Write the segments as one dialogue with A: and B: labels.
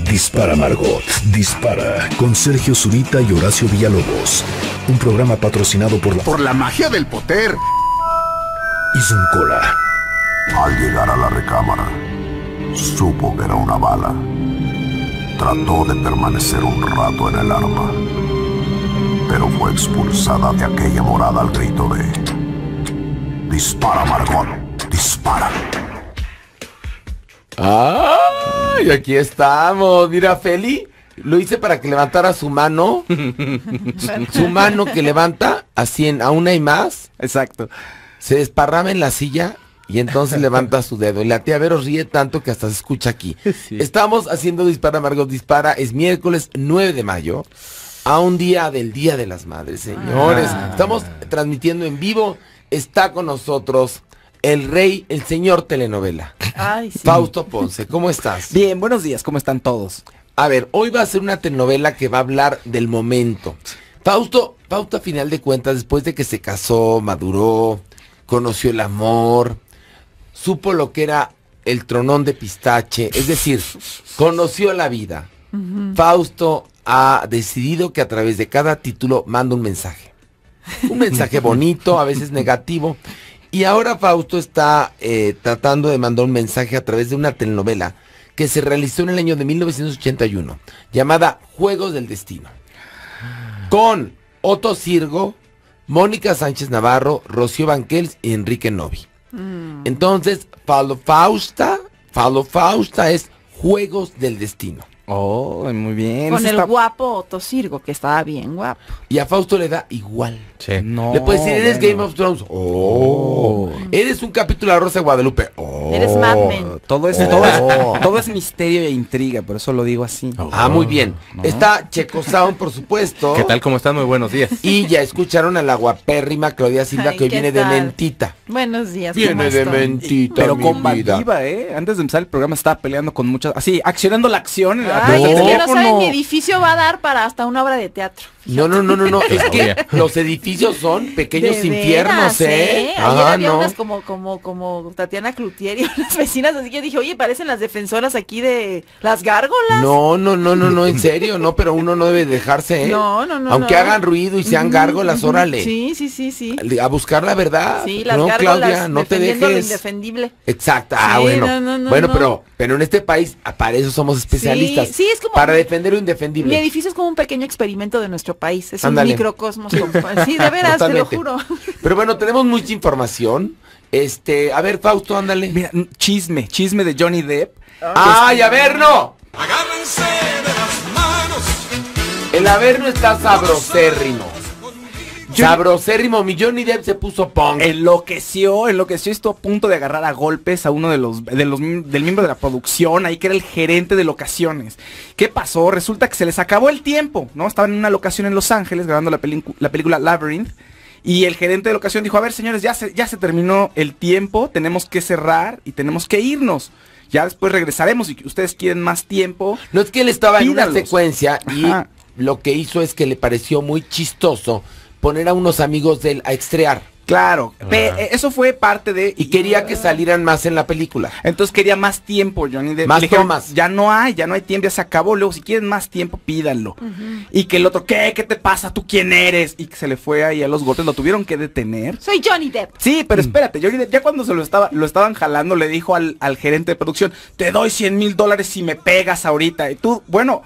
A: Dispara Margot, Dispara, con Sergio Zurita y Horacio Villalobos. Un programa patrocinado por
B: la magia del poder.
A: Y Zuncola.
C: Al llegar a la recámara, supo que era una bala. Trató de permanecer un rato en el arma, pero fue expulsada de aquella morada al grito de: ¡Dispara, Margot! ¡Dispara!
D: ¡Ay! Aquí estamos. Mira, Feli, lo hice para que levantara su mano. Su mano que levanta así a una y más.
E: Exacto.
D: Se desparrama en la silla y entonces levanta su dedo. Y la tía Vero ríe tanto que hasta se escucha aquí. Sí. Estamos haciendo Dispara, Margot Dispara. Es miércoles 9 de mayo. A un día del Día de las Madres, señores. Estamos transmitiendo en vivo. Está con nosotros el rey, el señor telenovela.
F: Ay, sí.
D: Fausto Ponce, ¿cómo estás?
E: Bien, buenos días, ¿cómo están todos?
D: A ver, hoy va a ser una telenovela que va a hablar del momento. Fausto a final de cuentas, después de que se casó, maduró, conoció el amor, supo lo que era el tronón de pistache, es decir, conoció la vida. Fausto ha decidido que a través de cada título manda un mensaje. Un mensaje bonito, a veces negativo. Y ahora Fausto está tratando de mandar un mensaje a través de una telenovela que se realizó en el año de 1981, llamada Juegos del Destino. Con Otto Sirgo, Mónica Sánchez Navarro, Rocío Banquels y Enrique Novi. Entonces, Fausta es Juegos del Destino.
E: Oh, muy bien.
F: Con el guapo Otto Sirgo, que estaba bien guapo.
D: Y a Fausto le da igual.
E: Sí. No,
D: le puedes decir, eres Game of Thrones. Oh. Eres un capítulo de La Rosa de Guadalupe. Oh.
F: Eres Mad Men.
E: Todo es misterio e intriga, por eso lo digo así.
D: Muy bien. ¿No? Está Checo Sound, por supuesto.
G: ¿Qué tal? ¿Cómo están? Muy buenos días.
D: Y ya escucharon a la guapérrima Claudia Silva, que hoy viene de mentita.
F: Buenos días.
D: Viene de mentita,
E: pero combativa, Antes de empezar el programa estaba peleando con muchas, así, accionando la acción.
F: Ay, es que no saben, mi edificio va a dar para hasta una obra de teatro.
D: Fíjate. No, es que los edificios son pequeños
F: de
D: infiernos,
F: veras, Ayer había
D: no.
F: unas como Tatiana Cloutier y unas vecinas, así que yo dije, oye, parecen las defensoras aquí de las gárgolas.
D: No, en serio, no, pero uno no debe dejarse,
F: No.
D: Aunque hagan ruido y sean gárgolas, órale.
F: Sí.
D: A buscar la verdad.
F: Sí, las
D: no,
F: gárgolas,
D: Claudia, no te dejes.
F: lo indefendible.
D: Exacto,
F: Sí,
D: bueno. Pero en este país, para eso somos especialistas.
F: Sí, es como
D: para defender lo indefendible.
F: Mi edificio es como un pequeño experimento de nuestro país. Es
D: Ándale.
F: un microcosmos. Sí, de veras, te lo juro.
D: Pero bueno, tenemos mucha información. A ver, Fausto, ándale.
E: Mira, chisme de Johnny Depp.
D: ¡Ay, Averno!
B: Agárrense de las manos.
D: El Averno está sabrosérrimo. Sabrosérrimo, mi Johnny Depp se puso punk.
E: Enloqueció, estuvo a punto de agarrar a golpes a uno del miembro de la producción, ahí que era el gerente de locaciones. ¿Qué pasó? Resulta que se les acabó el tiempo, ¿no? Estaban en una locación en Los Ángeles grabando la película Labyrinth. Y el gerente de locación dijo, a ver, señores, ya se terminó el tiempo, tenemos que cerrar y tenemos que irnos. Ya después regresaremos y ustedes quieren más tiempo.
D: No, es que él estaba
E: pídalos.
D: en una secuencia y lo que hizo es que le pareció muy chistoso poner a unos amigos de él a estrear.
E: Claro, eso fue parte de...
D: Y quería que salieran más en la película.
E: Entonces quería más tiempo, Johnny Depp.
D: Más tomas.
E: Ya no hay tiempo, ya se acabó. Luego, si quieren más tiempo, pídanlo. Y que el otro, ¿qué te pasa? ¿Tú quién eres? Y que se le fue ahí a los golpes, lo tuvieron que detener.
F: Soy Johnny Depp.
E: Sí, pero espérate, Johnny Depp, ya cuando se lo estaban jalando, le dijo al gerente de producción, te doy $100,000 si me pegas ahorita. Y tú, bueno,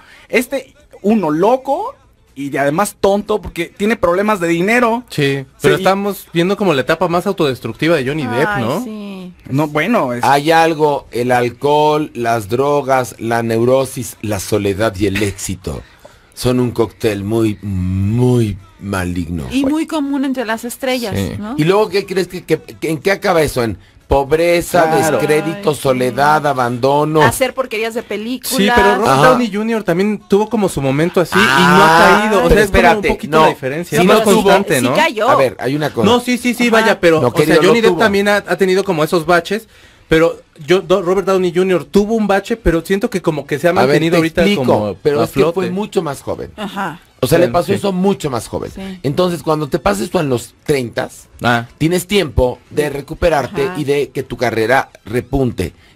E: uno loco... Y además tonto porque tiene problemas de dinero.
G: Sí, pero estamos viendo como la etapa más autodestructiva de Johnny Depp, ¿no?
F: Sí.
E: No, bueno.
D: Hay algo, el alcohol, las drogas, la neurosis, la soledad y el éxito. Son un cóctel muy, muy maligno.
F: Y muy común entre las estrellas, ¿no?
D: Y luego, ¿qué crees en qué acaba eso? En pobreza, descrédito, soledad, abandono.
F: Hacer porquerías de películas.
G: Sí, pero Robert Downey Jr. también tuvo como su momento así y no ha caído. O sea, es como un poquito la diferencia.
D: Sí,
G: es más constante, ¿no?
F: Sí cayó.
D: A ver, hay una cosa.
G: No, sí, vaya, pero
D: no,
G: o sea, Johnny Depp también ha tenido como esos baches. Pero Robert Downey Jr. tuvo un bache, pero siento que como que se ha mantenido ahorita como
D: pero
G: a
D: es
G: flote.
D: Que fue mucho más joven.
F: Ajá.
D: O sea, le pasó eso mucho más joven.
F: Sí.
D: Entonces, cuando te pases tú en los 30, tienes tiempo de recuperarte y de que tu carrera repunte.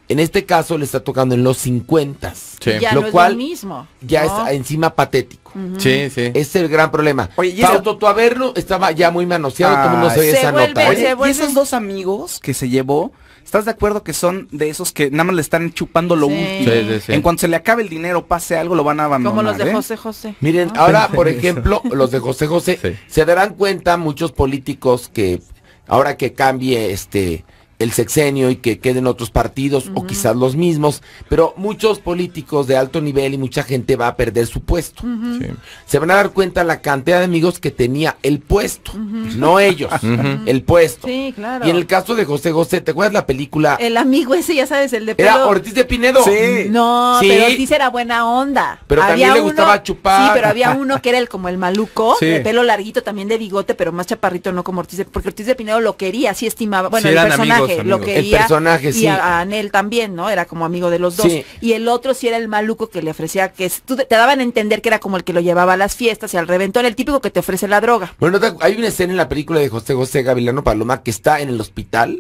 D: En este caso le está tocando en los 50.
G: Sí.
F: Ya
D: Lo
F: no
D: cual
F: es lo mismo.
D: Ya
F: ¿no?
D: es encima patético.
G: Sí, sí.
D: Ese es el gran problema.
E: Oye, y
D: Fausto, tu Averno estaba ya muy manoseado, todo el mundo
E: Ay,
D: sabía
F: se
D: esa
F: vuelve-
D: nota.
E: Oye,
F: se
E: y
F: vuelve-
E: esos dos amigos que se llevó, ¿estás de acuerdo que son de esos que nada más le están chupando lo
F: Sí.
E: último?
G: Sí, sí, sí.
E: En cuanto se le acabe el dinero, pase algo, lo van a abandonar.
F: Como los de
E: ¿eh?
F: José José.
D: Miren,
F: ¿no?
D: ahora, por ejemplo, los de José José,
G: Sí.
D: se darán cuenta muchos políticos que ahora que cambie el sexenio y que queden otros partidos o quizás los mismos, pero muchos políticos de alto nivel y mucha gente va a perder su puesto.
G: Sí.
D: Se van a dar cuenta la cantidad de amigos que tenía el puesto, no ellos, el puesto.
F: Sí, claro.
D: Y en el caso de José José, ¿te acuerdas la película?
F: El amigo ese, ya sabes, el de pelo.
D: Era Ortiz de Pinedo.
E: Sí.
F: No,
D: Sí.
F: pero Ortiz era buena onda.
D: Pero también le gustaba chupar.
F: Sí, pero había uno que era como el maluco,
G: Sí.
F: de pelo larguito, también de bigote, pero más chaparrito, no como Ortiz de, porque Ortiz de Pinedo lo quería, sí estimaba, bueno,
G: Sí,
F: el
G: eran
F: personaje
G: amigos,
F: lo
G: amigos.
F: quería.
D: El personaje,
F: y
D: sí.
F: a Anel también, ¿no? Era como amigo de los dos.
D: Sí.
F: Y el otro sí era el maluco que le ofrecía, te daban a entender que era como el que lo llevaba a las fiestas y al reventón, el típico que te ofrece la droga.
D: Bueno, hay una escena en la película de José José Gavilano Paloma que está en el hospital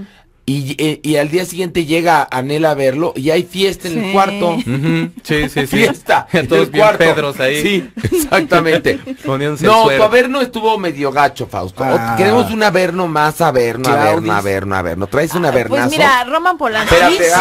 D: y al día siguiente llega Anel a verlo y hay fiesta en el
F: Sí.
D: cuarto.
G: Ujú, sí, sí, sí.
D: Fiesta. en
G: Todos
D: el
G: bien
D: cuarto.
G: pedros ahí.
D: Sí, exactamente.
G: Poniéndose
D: No,
G: el
D: tu
G: suero.
D: Averno estuvo medio gacho, Fausto.
E: Ah.
D: Queremos un Averno más Averno,
E: Claudis.
D: Averno. ¿Traes un Avernazo?
F: Pues mira, Roman Polanski.
D: Espérate,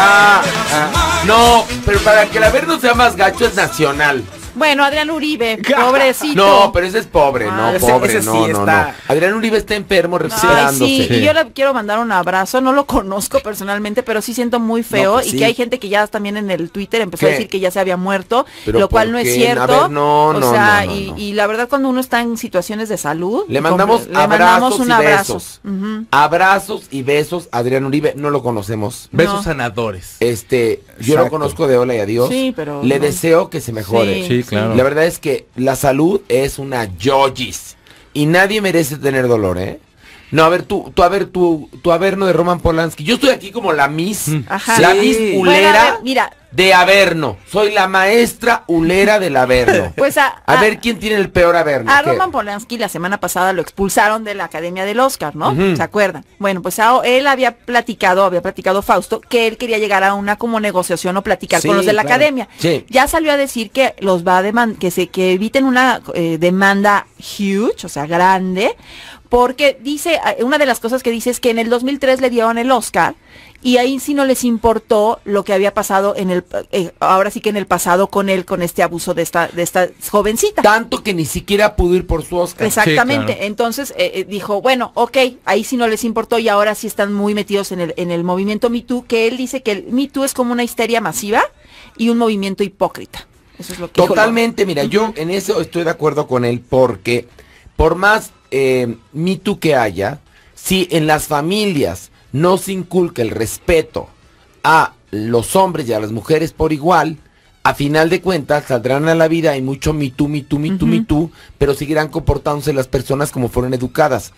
D: no, pero para que el Averno sea más gacho es nacional.
F: Bueno, Adrián Uribe, pobrecito.
D: No, pero ese es pobre,
F: Ah,
D: no,
E: ese-
D: pobre,
E: ese sí
D: no.
E: está.
D: Adrián Uribe está enfermo
F: Ay,
D: recuperándose.
F: sí,
G: Sí.
F: y yo le quiero mandar un abrazo, no lo conozco personalmente, pero sí siento muy feo
E: No, pues
F: y
E: sí.
F: que hay gente que ya también en el Twitter empezó
D: ¿Qué?
F: a decir que ya se había muerto,
D: Pero
F: lo cual
D: ¿por
F: no es
D: qué?
F: cierto.
D: A ver, no,
F: o
D: no,
F: sea,
D: no, no,
F: y,
D: no.
F: y la verdad cuando uno está en situaciones de salud,
D: Le mandamos
F: le mandamos
D: abrazos
F: un
D: y
F: abrazo.
D: besos.
F: Ujú.
D: Abrazos y besos a Adrián Uribe, no lo conocemos.
G: Besos
F: No.
G: sanadores.
D: Yo lo
E: Exacto.
D: conozco de hola y adiós.
F: Sí, pero
D: Le
F: no.
D: deseo que se mejore.
G: Sí, claro.
D: La verdad es que la salud es una yoyis y nadie merece tener dolor, ¿eh? No, a ver, tu Averno de Roman Polanski. Yo estoy aquí como la Miss,
F: Ajá.
D: la
F: Sí.
D: Miss
F: Bueno,
D: Ulera
F: a ver, mira.
D: de Averno. Soy la maestra Ulera del Averno.
F: Pues
D: a ver quién tiene el peor Averno.
F: A
D: ¿Qué?
F: Roman Polanski la semana pasada lo expulsaron de la Academia del Oscar, ¿no?
D: Ujú.
F: ¿Se acuerdan? Bueno, pues él había platicado Fausto, que él quería llegar a una como negociación o platicar
E: Sí,
F: con los de la
E: claro.
F: Academia.
D: Sí.
F: Ya salió a decir que los va a que eviten una demanda huge, o sea, grande, porque dice, una de las cosas que dice es que en el 2003 le dieron el Oscar y ahí sí no les importó lo que había pasado ahora sí que en el pasado con él, con este abuso de esta jovencita.
D: Tanto que ni siquiera pudo ir por su Oscar.
F: Exactamente,
G: Sí, claro.
F: entonces dijo, bueno, ok, ahí sí no les importó y ahora sí están muy metidos en el movimiento Me Too, que él dice que el Me Too es como una histeria masiva y un movimiento hipócrita. Eso es lo que dijo.
D: Totalmente, mira, yo en eso estoy de acuerdo con él porque por más Me Too que haya, si en las familias no se inculca el respeto a los hombres y a las mujeres por igual, a final de cuentas saldrán a la vida, hay mucho Me Too, pero seguirán comportándose las personas como fueron educadas.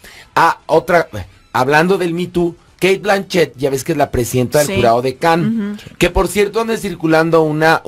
D: Hablando del Me Too, Kate Blanchett, ya ves que es la presidenta del
F: Sí.
D: jurado de Cannes, que por cierto anda circulando una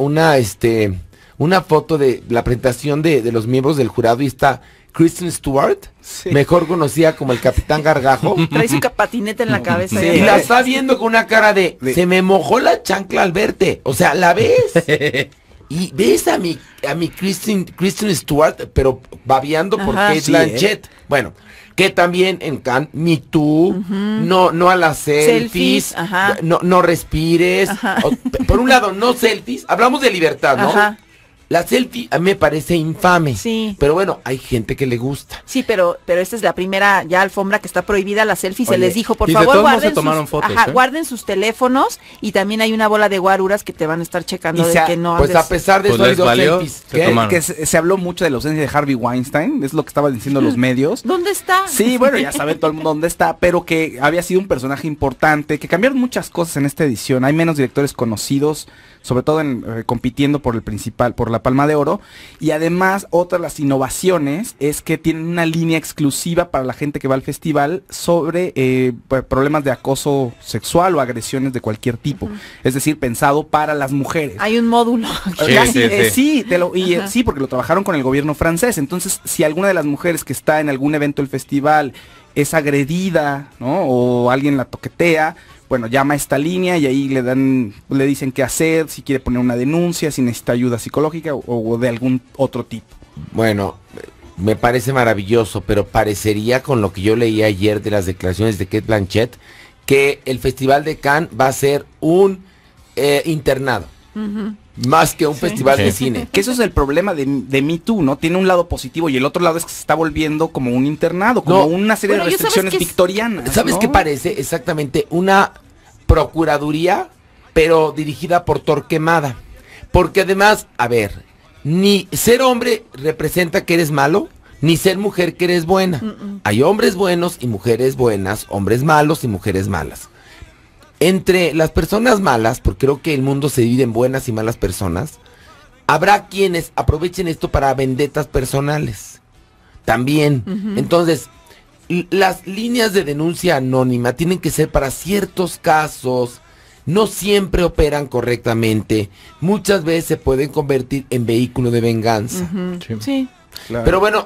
D: foto de la presentación de los miembros del jurado y está Kristen Stewart,
E: Sí.
D: mejor conocida como el Capitán Gargajo.
F: Trae su patineta en la cabeza.
E: Sí.
F: ya
D: Y la
F: sabes.
D: está viendo con una cara de se me mojó la chancla al verte. O sea, ¿la ves? Y ves a mi Kristen Stewart, pero babeando por
F: Ajá.
D: Kate
E: Sí,
D: Blanchett. Bueno, que también en Cannes, Me Too, no a las selfies,
F: Selfies, ajá.
D: no respires.
F: Ajá.
D: Por un lado, no selfies. Hablamos de libertad, ¿no?
F: Ajá.
D: La selfie a mí me parece infame.
F: Sí.
D: Pero bueno, hay gente que le gusta.
F: Sí, pero esta es la primera ya alfombra que está prohibida la selfie. Se
E: Oye,
F: les dijo, por
G: y de
F: favor,
G: todos modos se
F: guarden
G: tomaron fotos, ¿eh?
F: guarden sus teléfonos y también hay una bola de guaruras que te van a estar checando
E: Y
F: de
E: se ha-
F: que no
D: Pues
F: andes.
D: a pesar de
G: Pues
D: eso hay
G: les
D: dos
G: valió,
D: selfies.
G: se
D: ¿Qué?
G: tomaron.
E: Que se habló mucho de la ausencia de Harvey Weinstein, es lo que estaban diciendo los medios.
F: ¿Dónde está?
E: Sí, bueno, ya sabe todo el mundo dónde está, pero que había sido un personaje importante, que cambiaron muchas cosas en esta edición. Hay menos directores conocidos, sobre todo compitiendo por por la Palma de Oro. Y además, otra de las innovaciones es que tienen una línea exclusiva para la gente que va al festival sobre problemas de acoso sexual o agresiones de cualquier tipo. Es decir, pensado para las mujeres.
F: Hay un módulo.
G: Sí,
E: Casi,
G: sí.
E: sí,
F: Ajá.
E: sí, porque lo trabajaron con el gobierno francés. Entonces, si alguna de las mujeres que está en algún evento del festival es agredida, ¿no? O alguien la toquetea, bueno, llama a esta línea y ahí le dicen qué hacer, si quiere poner una denuncia, si necesita ayuda psicológica o de algún otro tipo.
D: Bueno, me parece maravilloso, pero parecería con lo que yo leí ayer de las declaraciones de Cate Blanchett que el Festival de Cannes va a ser un internado. Más que un festival de cine.
E: Que eso es el problema de Me Too, ¿no? Tiene un lado positivo y el otro lado es que se está volviendo como un internado, como una serie de restricciones victorianas.
D: ¿Sabes qué parece? Exactamente una procuraduría, pero dirigida por Torquemada. Porque además, a ver, ni ser hombre representa que eres malo, ni ser mujer que eres buena. Hay hombres buenos y mujeres buenas, hombres malos y mujeres malas. Entre las personas malas, porque creo que el mundo se divide en buenas y malas personas, habrá quienes aprovechen esto para vendetas personales. También. Entonces, las líneas de denuncia anónima tienen que ser para ciertos casos. No siempre operan correctamente. Muchas veces se pueden convertir en vehículo de venganza.
F: Sí.
E: Claro.
D: Pero bueno,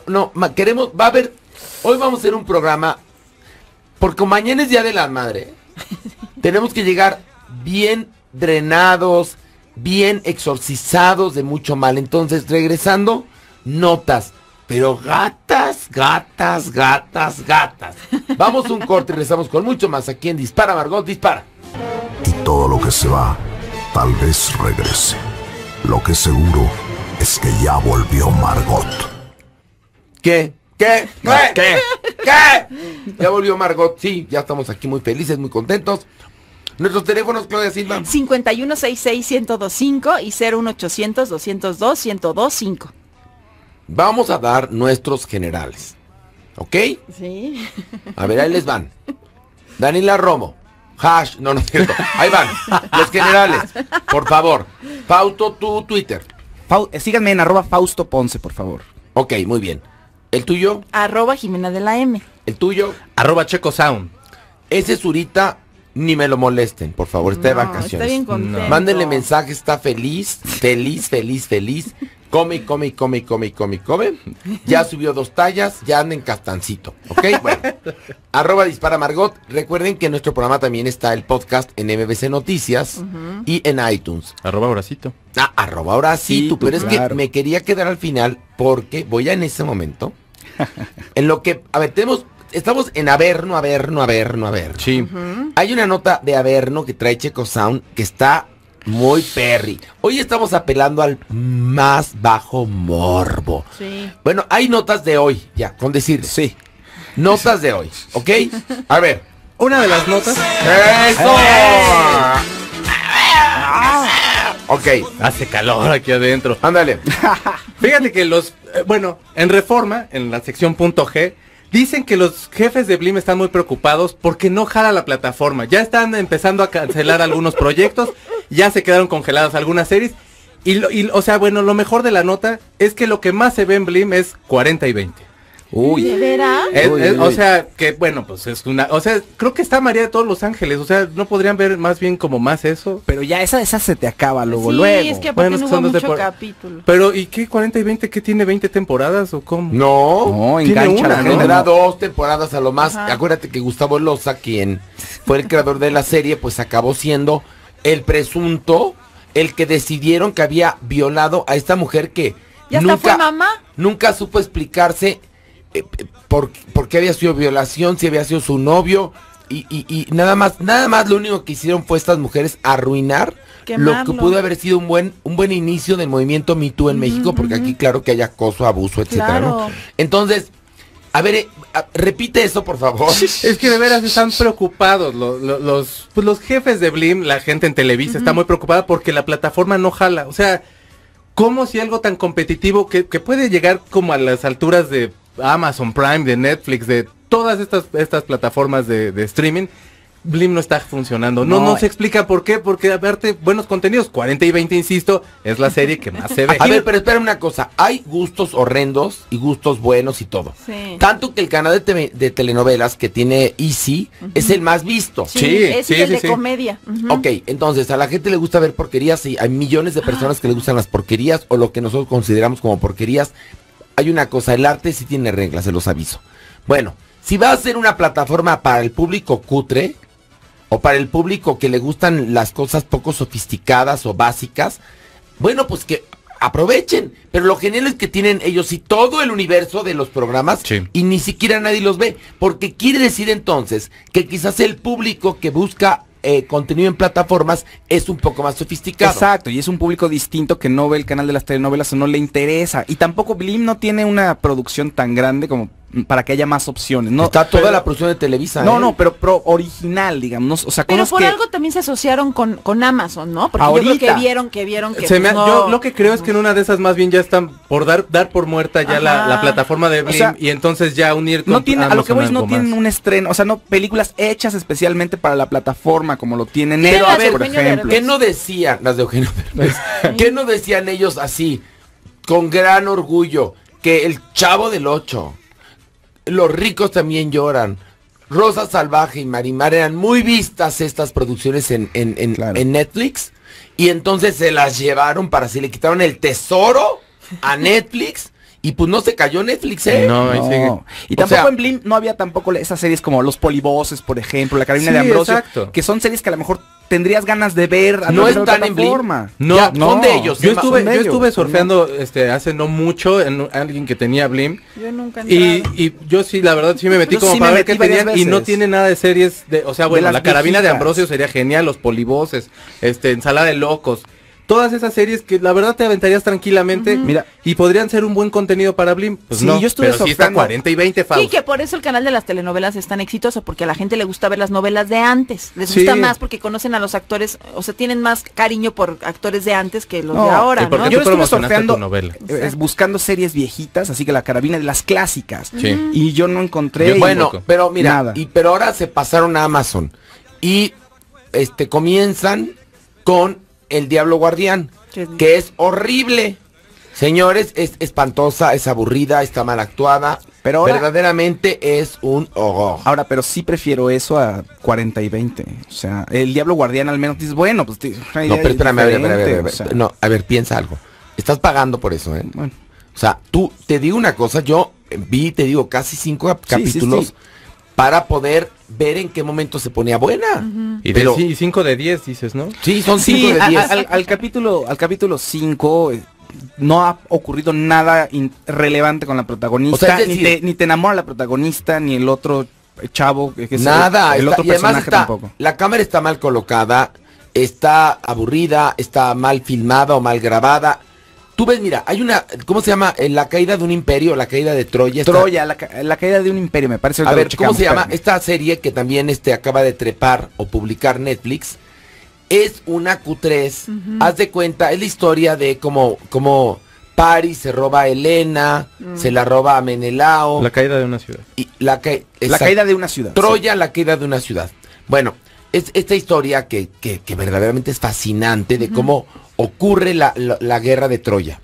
D: hoy vamos a hacer un programa, porque mañana es Día de la Madre. Tenemos que llegar bien drenados, bien exorcizados de mucho mal. Entonces, regresando, notas. Pero gatas. Vamos a un corte y regresamos con mucho más aquí en Dispara, Margot, dispara.
C: Y todo lo que se va, tal vez regrese. Lo que seguro es que ya volvió Margot.
D: ¿Qué? Ya volvió Margot, sí, ya estamos aquí muy felices, muy contentos. Nuestros teléfonos, Claudia Silva.
F: 5166-1025 y 01800-202-1025.
D: Vamos a dar nuestros generales, ¿ok?
F: Sí.
D: A ver, ahí les van. Daniela Romo. No es cierto. Ahí van. Los generales, por favor. Fausto, tu Twitter.
E: Síganme en @FaustoPonce, por favor.
D: Ok, muy bien. ¿El tuyo?
F: @Jimena de la M.
D: ¿El tuyo?
G: @ChecoSound.
D: Ese Zurita, ni me lo molesten, por favor, está de vacaciones.
F: Está bien contento.
D: Mándenle mensaje, está feliz. Come. Ya subió 2 tallas, ya anda en castancito. ¿Ok? Bueno. @Dispara Margot. Recuerden que en nuestro programa también está el podcast en MBC Noticias y en iTunes.
G: @Horacito.
D: Horacito, pero
E: claro.
D: Es que me quería quedar al final porque voy a en ese momento. En lo que, a ver, estamos en Averno.
G: Sí.
D: Hay una nota de Averno que trae Checo Sound que está muy perry. Hoy estamos apelando al más bajo morbo.
F: Sí.
D: Bueno, hay notas de hoy, ya, con decirles.
E: Sí.
D: Notas de hoy, ¿ok? A ver.
G: Una de las notas.
D: ¡Eso! Ok,
G: Hace calor aquí adentro.
D: ándale.
G: Fíjate que en Reforma, en la sección .g, dicen que los jefes de Blim están muy preocupados porque no jala la plataforma. Ya están empezando a cancelar algunos proyectos, ya se quedaron congeladas algunas series. Lo mejor de la nota es que lo que más se ve en Blim es 40 y 20.
D: Uy.
F: ¿De veras?
G: O sea, que bueno, pues es creo que está María de todos los Ángeles, o sea, ¿no podrían ver más bien como más eso?
E: Pero ya esa se te acaba luego.
F: Sí, es que aparte no hubo mucho capítulo.
G: Pero, ¿y qué 40 y 20? ¿Qué tiene 20 temporadas o cómo?
D: No,
E: engancha la gente.
D: tendrá 2 temporadas a lo más. Ajá. Acuérdate que Gustavo Loza, quien fue el creador de la serie, pues acabó siendo el presunto, el que decidieron que había violado a esta mujer que
F: ¿Ya hasta fue mamá?
D: Nunca supo explicarse por qué había sido violación, si había sido su novio, y nada más lo único que hicieron fue estas mujeres arruinar lo que pudo haber sido un buen inicio del movimiento Me Too en México, porque aquí claro que hay acoso, abuso, etcétera,
F: claro.
D: ¿no? Entonces, a ver, repite eso, por favor.
G: Es que de veras están preocupados los jefes de Blim, la gente en Televisa está muy preocupada porque la plataforma no jala. O sea, ¿cómo si algo tan competitivo que puede llegar como a las alturas de Amazon Prime, de Netflix, de todas estas plataformas de streaming, Blim no está funcionando? No se explica por qué, porque aparte buenos contenidos, 40 y 20, insisto, es la serie que más se ve.
D: A ver, pero espera una cosa, hay gustos horrendos y gustos buenos y todo.
F: Sí.
D: Tanto que el canal de telenovelas que tiene Easy es el más visto.
F: Sí, es el de comedia.
D: Ok, entonces a la gente le gusta ver porquerías y hay millones de personas que le gustan las porquerías o lo que nosotros consideramos como porquerías. Hay una cosa, el arte sí tiene reglas, se los aviso. Bueno, si va a ser una plataforma para el público cutre, o para el público que le gustan las cosas poco sofisticadas o básicas, bueno, pues que aprovechen, pero lo genial es que tienen ellos y todo el universo de los programas
G: Sí.
D: y ni siquiera nadie los ve, porque quiere decir entonces que quizás el público que busca contenido en plataformas es un poco más sofisticado.
E: Exacto, y es un público distinto que no ve el canal de las telenovelas o no le interesa. Y tampoco Blim no tiene una producción tan grande como para que haya más opciones. No,
D: Está toda
E: pero-
D: la producción de Televisa.
E: No,
D: ¿eh?
E: no, pero original, digamos. O sea,
F: Pero
E: cosas
F: por
E: que
F: algo también se asociaron con Amazon, ¿no? Porque yo
E: Ahorita.
F: creo que vieron que
G: Se me
F: pues, no-
G: yo lo que creo es que en una de esas más bien ya están por dar por muerta ya la
F: Ajá.
G: plataforma de Blim,
E: sea,
G: y entonces ya unir con
E: no tiene, a lo que
G: Amazon
E: voy es no
G: algo
E: tienen
G: más.
E: un estreno, o sea, no películas hechas especialmente para la plataforma como lo tienen
F: Pero
E: ellos,
F: a ver,
E: por
F: Eugenio
E: ejemplo.
D: ¿Qué no decían las de Eugenio Derbez? ¿Qué no decían ellos así, con gran orgullo, que el Chavo del Ocho, Los ricos también lloran, Rosa Salvaje y Marimar eran muy vistas estas producciones en
E: Claro.
D: Netflix? Y entonces se las llevaron para si le quitaron el tesoro a Netflix y pues no se cayó Netflix, ¿eh?
G: No, ahí sigue.
E: Y
D: O
E: tampoco
D: sea-
E: en Blim no había tampoco esas series como Los Polivoces, por ejemplo, La Carabina
G: Sí,
E: de Ambrosio,
G: exacto.
E: que son series que a lo mejor tendrías ganas de ver a
D: No
E: través de la
D: están en Blim.
E: plataforma.
G: No,
D: Ya,
E: no.
D: son de ellos.
G: Yo
D: Emma,
G: estuve,
D: son de
G: yo
D: ellos.
G: estuve surfeando hace no mucho en alguien que tenía Blim.
F: Yo nunca he
G: Y,
F: entrado.
G: y yo sí, la verdad, sí me metí
E: Yo
G: como
E: sí
G: para
E: me
G: ver qué
E: metí varias
G: tenían y no
E: veces.
G: tiene nada de series de, o sea, bueno,
E: las
G: La Carabina de
E: viejitas.
G: Ambrosio sería genial, Los Polivoces, Ensalada de Locos. Todas esas series que la verdad te aventarías tranquilamente.
E: Mira.
G: Y podrían ser un buen contenido para Blim. Pues
E: Sí,
G: no,
E: yo estuve
G: pero sí está
E: surfeando.
G: 40 y 20,
F: Sí,
G: Faust.
F: que por eso el canal de las telenovelas es tan exitoso, porque a la gente le gusta ver las novelas de antes. Les
G: Sí.
F: gusta más porque conocen a los actores, o sea, tienen más cariño por actores de antes que los
E: No,
F: de ahora,
G: y porque
F: ¿no?
G: tú
E: Yo estuve
G: promocionaste
E: surfeando,
G: tu novela.
E: buscando series viejitas, así que La Carabina de las clásicas.
G: Sí.
E: Y yo no encontré.
G: Yo-
D: Bueno,
G: tampoco.
D: pero mira,
E: Nada.
D: pero ahora se pasaron a Amazon y comienzan con El Diablo Guardián, que es horrible. Señores, es espantosa, es aburrida, está mal actuada,
E: Pero ahora-
D: verdaderamente es un horror.
E: Ahora, pero sí prefiero eso a 40 y 20. O sea, El Diablo Guardián al menos dices, bueno, pues...
D: No, pero espérame, a ver,
E: o sea,
D: no, a ver, piensa algo. Estás pagando por eso, ¿eh?
E: bueno.
D: O sea, tú, te digo una cosa, yo vi, te digo, casi 5
E: Sí,
D: capítulos
E: sí.
D: para poder ver en qué momento se ponía buena.
G: Y
D: Pero-
G: 5 de 10 dices, ¿no?
D: Sí, son
E: Sí,
D: 5 de 10.
E: al capítulo 5 no ha ocurrido nada relevante con la protagonista,
D: O sea, es decir-
E: ni te enamora la protagonista, ni el otro chavo, que es
D: Nada,
E: el
D: está-
E: otro
D: y además
E: personaje
D: está,
E: tampoco.
D: la cámara está mal colocada, está aburrida, está mal filmada o mal grabada. Tú ves, mira, hay una, ¿cómo se llama? La caída de un imperio, la caída de Troya. está-
E: Troya, la caída de un imperio, me parece.
D: A
E: ahorita
D: ver,
E: lo checamos,
D: ¿cómo se llama?
E: espérame.
D: Esta serie que también acaba de trepar o publicar Netflix. Es una Q3. Haz de cuenta, es la historia de cómo Paris se roba a Helena, se la roba a Menelao.
G: La caída de una ciudad.
D: Y
E: La caída de una ciudad.
D: Troya, la caída de una ciudad. Bueno, es esta historia que verdaderamente es fascinante de cómo ocurre la guerra de Troya.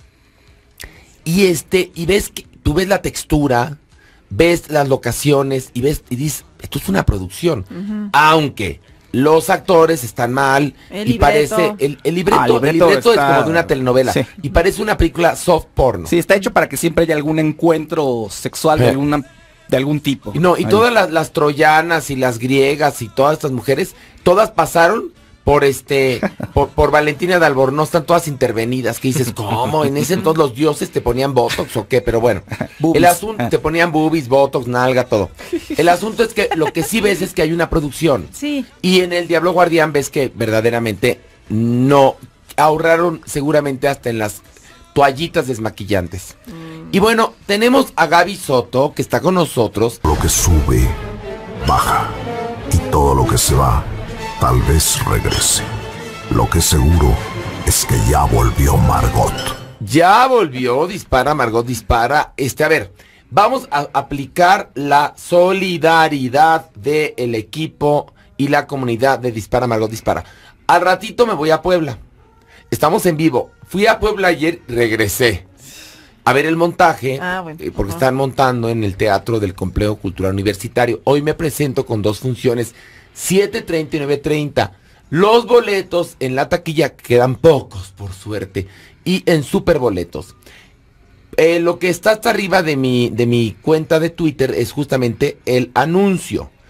D: Y y ves que tú ves la textura, ves las locaciones y dices, esto es una producción. Aunque los actores están mal
F: El
D: y
F: libreto.
D: parece el libreto,
E: Ah, el
D: el
E: libreto
D: libreto es
E: está-
D: como de una telenovela
E: Sí.
D: y parece una película soft porno.
E: Sí, está hecho para que siempre haya algún encuentro sexual de algún tipo.
D: Y no, y
E: Ahí.
D: todas las troyanas y las griegas y todas estas mujeres, todas pasaron por por Valentina de Albornoz, están todas intervenidas, que dices, ¿cómo? En ese entonces los dioses te ponían botox o qué, pero bueno,
E: Boobies.
D: el asunto, te ponían boobies, botox, nalga, todo. El asunto es que lo que sí ves es que hay una producción.
F: Sí.
D: Y en el Diablo Guardián ves que verdaderamente no ahorraron seguramente hasta en las toallitas desmaquillantes. Y bueno, tenemos a Gaby Soto, que está con nosotros.
C: Lo que sube, baja. Y todo lo que se va, tal vez regrese. Lo que seguro es que ya volvió Margot.
D: Ya volvió, dispara, Margot dispara. A ver, vamos a aplicar la solidaridad del equipo y la comunidad de Dispara, Margot dispara. Al ratito me voy a Puebla. Estamos en vivo. Fui a Puebla ayer, regresé a ver el montaje,
F: Bueno,
D: porque
F: ajá.
D: están montando en el Teatro del Complejo Cultural Universitario. Hoy me presento con 2 funciones, 7:30 y 9:30. Los boletos en la taquilla quedan pocos, por suerte, y en Superboletos. Lo que está hasta arriba de mi cuenta de Twitter es justamente el anuncio.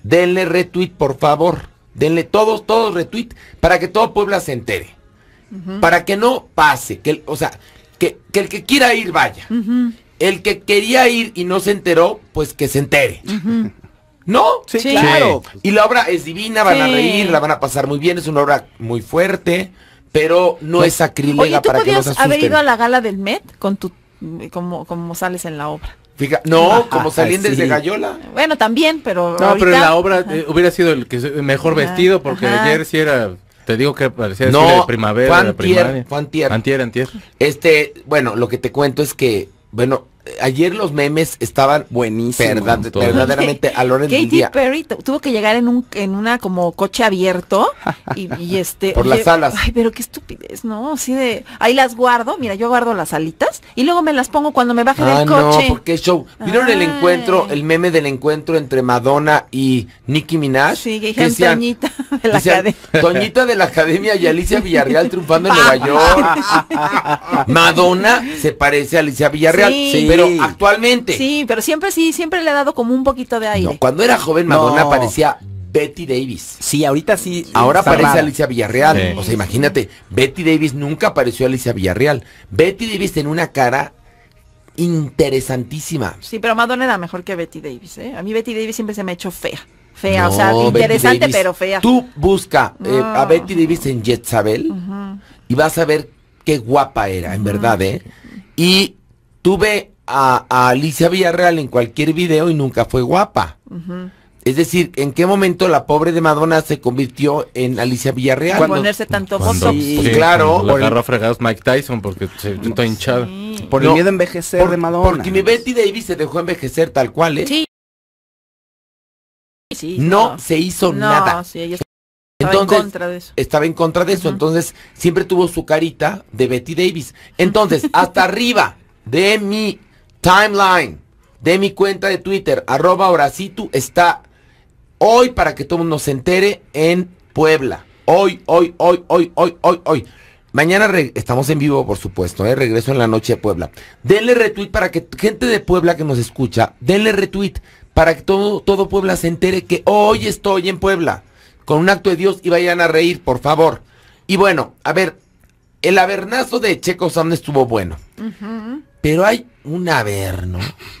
D: denle retweet, por favor. Denle todos retweet para que todo Puebla se entere. Para que no pase, que el que quiera ir vaya. El que quería ir y no se enteró, pues que se entere. ¿No?
E: Sí,
F: Sí.
E: claro.
D: Y la obra es divina, van a
F: Sí.
D: reír, la van a pasar muy bien, es una obra muy fuerte, pero no es sacrílega
F: Oye, ¿tú
D: para que no se
F: podías haber
D: asusten.
F: ido a la gala del Met con tu como sales en la obra?
D: No, como salían
E: Sí.
D: desde Gallola.
F: Bueno, también, pero
G: No, pero
F: ahorita-
G: en la obra
F: Ajá.
G: hubiera sido el que mejor vestido, porque
F: Ajá.
G: ayer sí era, te digo que parecía
D: No,
G: desfile de primavera,
D: fue
G: de
D: antier,
G: primaria.
D: fue antier.
G: Antier.
D: Bueno, lo que te cuento es que, bueno, ayer los memes estaban
E: Buenísimo.
D: verdaderamente a la hora del
F: Katy
D: día.
F: Perry tuvo que llegar en una como coche abierto y
D: Por las alas.
F: Ay, pero qué estupidez, ¿no? Así de, ahí las guardo, mira, yo guardo las alitas y luego me las pongo cuando me baje del coche.
D: No, porque es show. ¿Vieron el
F: Ay.
D: encuentro, el meme del encuentro entre Madonna y Nicki Minaj?
F: Sí, que dijeron
D: decían-
F: Toñita de la
D: decían,
F: cadena.
D: Toñita de la Academia y Alicia Villarreal triunfando en Nueva York. Madonna se parece a Alicia Villarreal,
F: Sí.
D: pero actualmente.
F: Sí, pero siempre le ha dado como un poquito de aire.
D: No, cuando era joven Madonna
E: No.
D: parecía Betty Davis.
E: Sí, ahorita sí.
D: Ahora
E: está
D: parece
E: rara.
D: Alicia Villarreal.
G: Sí.
D: O sea, imagínate, Betty Davis nunca pareció Alicia Villarreal. Betty Davis tenía una cara interesantísima.
F: Sí, pero Madonna era mejor que Betty Davis, ¿eh? A mí Betty Davis siempre se me ha hecho fea. Fea, o sea,
D: No, Betty
F: interesante,
D: Davis.
F: pero fea.
D: Tú busca a
F: No.
D: Betty Davis en Jezabel y vas a ver qué guapa era, en verdad, ¿eh? Y tuve a Alicia Villarreal en cualquier video y nunca fue guapa. Es decir, ¿en qué momento la pobre de Madonna se convirtió en Alicia Villarreal?
F: Al ponerse tanto
G: Cuando,
F: botox.
D: Pues claro,
G: lo
D: por el-
G: agarró a fregados Mike Tyson porque se está hinchado.
F: Sí.
E: Por el miedo a envejecer de Madonna.
D: Porque mi Betty Davis se dejó envejecer tal cual, ¿eh?
F: Sí. Sí,
D: No se hizo nada.
F: Sí, ella estaba
D: Entonces,
F: en contra de eso.
D: estaba en contra de eso, entonces siempre tuvo su carita de Betty Davis. Entonces, hasta arriba de mi timeline, de mi cuenta de Twitter, @Horacitu, está hoy para que todo el mundo se entere en Puebla. Hoy. Mañana estamos en vivo, por supuesto, regreso en la noche a Puebla. Denle retweet para que gente de Puebla que nos escucha, denle retweet para que todo Puebla se entere que hoy estoy en Puebla con un acto de Dios y vayan a reír, por favor. Y bueno, a ver, el avernazo de Checo Sound estuvo bueno. Pero hay un averno.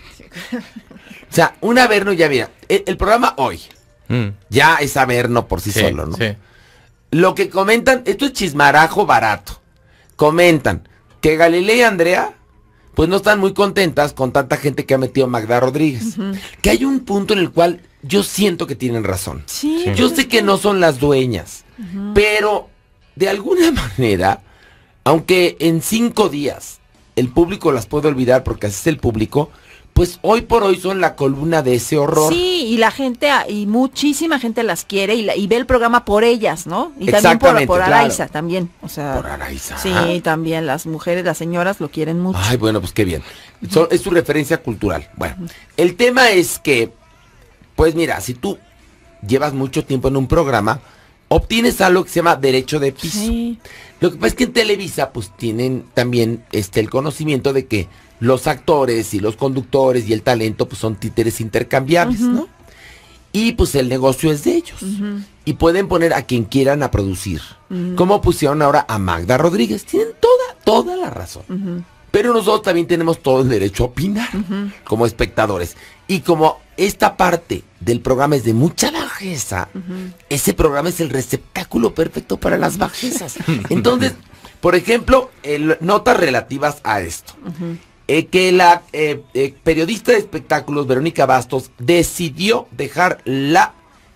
D: O sea, un averno ya, mira, el programa hoy ya es averno por sí solo, ¿no?
G: Sí.
D: Lo que comentan, esto es chismarajo barato. Comentan que Galilea y Andrea, pues no están muy contentas con tanta gente que ha metido Magda Rodríguez. Que hay un punto en el cual yo siento que tienen razón.
F: Sí.
D: Yo sé que no son las dueñas, pero de alguna manera, aunque en 5 días el público las puede olvidar porque así es el público, pues hoy por hoy son la columna de ese horror.
F: Sí, y la gente, y muchísima gente las quiere y ve el programa por ellas, ¿no? Y también
D: Exactamente,
F: por
D: claro.
F: Araiza, también. O sea,
D: Por Araiza.
F: sí, también las mujeres, las señoras lo quieren mucho.
D: Ay, bueno, pues qué bien. Es su referencia cultural. Bueno, el tema es que, pues mira, si tú llevas mucho tiempo en un programa, obtienes algo que se llama derecho de piso.
F: Sí.
D: Lo que pasa es que en Televisa, pues tienen también el conocimiento de que los actores y los conductores y el talento, pues son títeres intercambiables, ¿no? Y pues el negocio es de ellos. Y pueden poner a quien quieran a producir. Como pusieron ahora a Magda Rodríguez. Tienen toda la razón. Pero nosotros también tenemos todo el derecho a opinar como espectadores. Y como esta parte del programa es de mucha bajeza, ese programa es el receptáculo perfecto para las bajezas. Entonces, por ejemplo, notas relativas a esto. Que la periodista de espectáculos, Verónica Bastos, decidió dejar la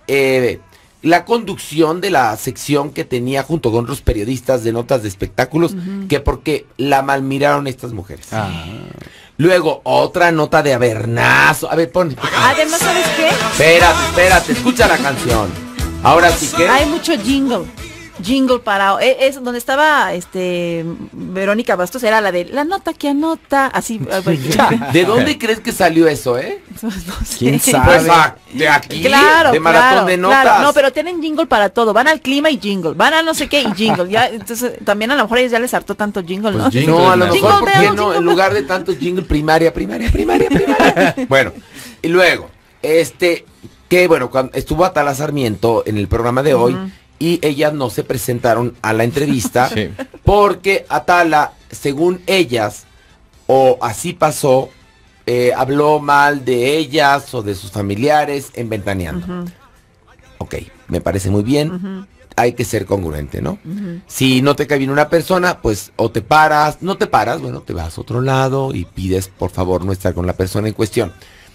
D: conducción de la sección que tenía junto con otros periodistas de notas de espectáculos, que porque la malmiraron estas mujeres. Luego, otra nota de avernazo. A ver, pon.
F: Además, ¿sabes qué?
D: Espérate, escucha la canción. Ahora sí que...
F: Hay mucho jingle para es donde estaba Verónica Bastos, era la de la nota que anota, así.
D: ¿De dónde crees que salió eso,
F: No sé.
E: ¿Quién sabe?
D: Pues de aquí,
F: Claro,
D: de Maratón
F: claro,
D: de Notas.
F: claro. No, pero tienen jingle para todo. Van al clima y jingle. Van a no sé qué y jingle. Ya, entonces, también a lo mejor a ellos ya les hartó tanto jingle, ¿no?
G: Pues jingle.
D: No, a lo
G: Jingle
D: mejor, ¿por qué
F: bells,
D: no?
F: jingle
D: En lugar de tantos jingle, primaria. Bueno, y luego, que bueno, cuando estuvo Atala Sarmiento en el programa de hoy y ellas no se presentaron a la entrevista
G: Sí.
D: porque Atala, según ellas, o así pasó, habló mal de ellas o de sus familiares en Ventaneando. Ok, me parece muy bien. Hay que ser congruente, ¿no? Si no te cae bien una persona, pues o te paras, no te paras, bueno, te vas a otro lado y pides por favor no estar con la persona en cuestión.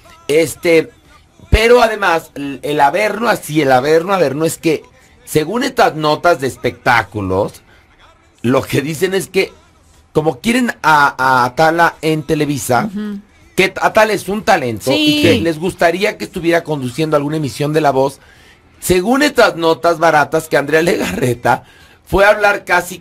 D: Pero además, el averno es que, según estas notas de espectáculos, lo que dicen es que, como quieren a Atala en Televisa, que Atala es un talento y que les gustaría que estuviera conduciendo alguna emisión de La Voz, según estas notas baratas que Andrea Legarreta fue a hablar casi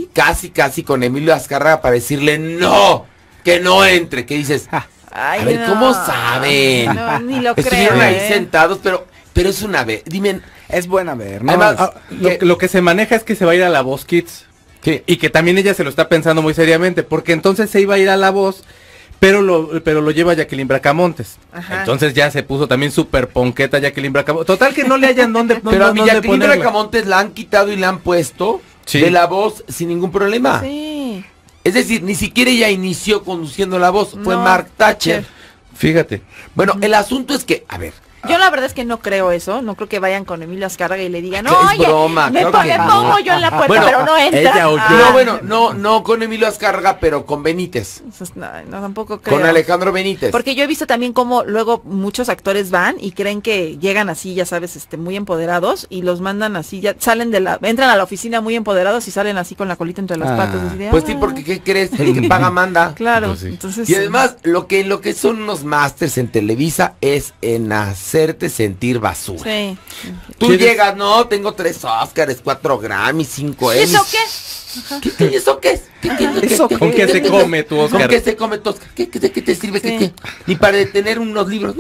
D: con Emilio Azcárraga para decirle no, que no entre, que dices,
F: Ay,
D: a ver,
F: no.
D: ¿cómo saben?
F: No, ni lo
D: Estuvieron
F: creo,
D: ahí
F: ¿eh?
D: sentados, pero es una vez, dime,
E: Es buena ver, ¿no?
D: Además,
G: Lo que se maneja es que se va a ir a La Voz Kids.
D: ¿qué?
G: Y que también ella se lo está pensando muy seriamente, porque entonces se iba a ir a La Voz, pero lo lleva Jacqueline Bracamontes.
F: Ajá.
G: Entonces ya se puso también súper ponqueta Jacqueline Bracamontes. Total que no le hayan dónde,
D: Pero a mi
G: dónde
D: Jacqueline
G: ponerla.
D: Bracamontes la han quitado y la han puesto
G: Sí.
D: de La Voz sin ningún problema.
F: Sí.
D: Es decir, ni siquiera ella inició conduciendo La Voz, fue
F: No,
D: Mark Thatcher.
G: Fíjate.
D: Bueno, el asunto es que, a ver,
F: Yo la verdad es que no creo eso, no creo que vayan con Emilio Azcárraga y le digan,
D: Es
F: oye,
D: broma,
F: me
D: claro que no.
F: pongo yo en la puerta,
D: Bueno,
F: pero no entra.
G: ella o yo.
D: no, bueno, no con Emilio Azcárraga, pero con Benítez,
F: Entonces, no, tampoco creo.
D: con Alejandro Benítez.
F: Porque yo he visto también cómo luego muchos actores van y creen que llegan así, ya sabes, muy empoderados y los mandan así, ya salen entran a la oficina muy empoderados y salen así con la colita entre las patas. Así de,
D: Pues sí,
F: "Ah".
D: porque ¿qué crees? El que paga manda.
F: Claro,
G: Pues sí.
F: entonces.
D: Y además, lo que son unos másters en Televisa es en hacerte sentir basura.
F: Sí.
D: Tú
G: ¿Quieres?
D: llegas, no, tengo 3 Óscares, 4 Grammys, 5
F: ¿Y
D: Emmys.
F: eso qué?
D: ¿Qué eso qué es?
E: ¿Eso
D: qué-
G: ¿Con qué se come tu
D: ¿Con
G: Oscar?
D: qué se come tu Oscar? ¿De qué te sirve?
F: Sí.
D: ¿Qué? Ni para detener unos libros.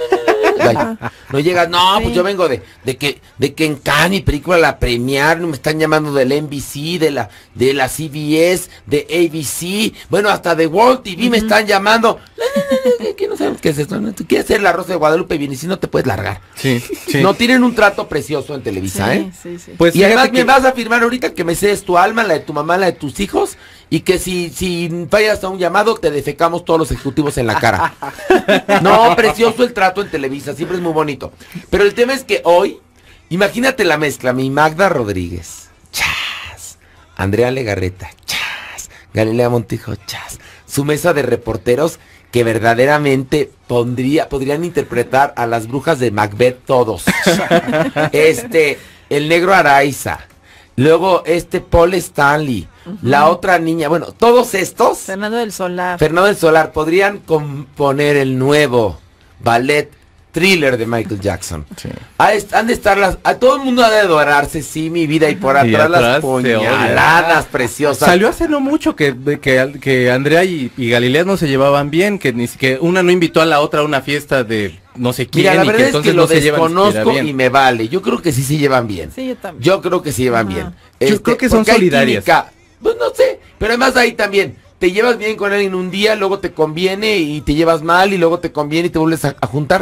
D: Vaya, no llegas, no,
F: Sí.
D: pues yo vengo de que en Cannes mi película la premiaron, me están llamando del NBC, de la CBS, de ABC, bueno, hasta de World TV me están llamando. Que no sabemos qué es esto, ¿no? Tú quieres hacer La Rosa de Guadalupe bien y si no te puedes largar.
G: Sí, sí.
D: No tienen un trato precioso en Televisa,
F: Sí,
D: ¿eh?
F: sí, sí.
G: Pues
D: Y además
G: fíjate
D: me vas a afirmar ahorita que me cedes tu alma, la de tu mamá, la de tus hijos, y que si fallas a un llamado, te defecamos todos los ejecutivos en la cara. No, precioso el trato en Televisa, siempre es muy bonito. Pero el tema es que hoy, imagínate la mezcla, mi Magda Rodríguez, chas, Andrea Legarreta, chas, Galilea Montijo, chas, su mesa de reporteros que verdaderamente podrían interpretar a las brujas de Macbeth todos. El negro Araiza, luego Paul Stanley, la otra niña, bueno, todos estos,
F: Fernando del Solar.
D: Fernando del Solar, podrían componer el nuevo ballet Thriller de Michael Jackson.
G: Sí.
D: Han de estar a todo el mundo ha de adorarse, sí, mi vida, y por
G: Y
D: atrás las
G: atrás se odia.
D: puñaladas preciosas.
G: Salió hace no mucho que Andrea y Galilea no se llevaban bien, que ni siquiera una no invitó a la otra a una fiesta de no sé quién.
D: Mira, la
G: y
D: verdad es
G: entonces
D: que lo
G: no se llevan ni siquiera
D: desconozco
G: bien.
D: y me vale. Yo creo que sí se llevan bien.
F: Sí, yo también.
D: Yo creo que se llevan
F: Ajá.
D: bien.
G: Yo creo que son
D: porque hay
G: solidarias.
D: química. Pues no sé, pero además ahí también. Te llevas bien con alguien un día, luego te conviene y te llevas mal y luego te conviene y te vuelves a juntar.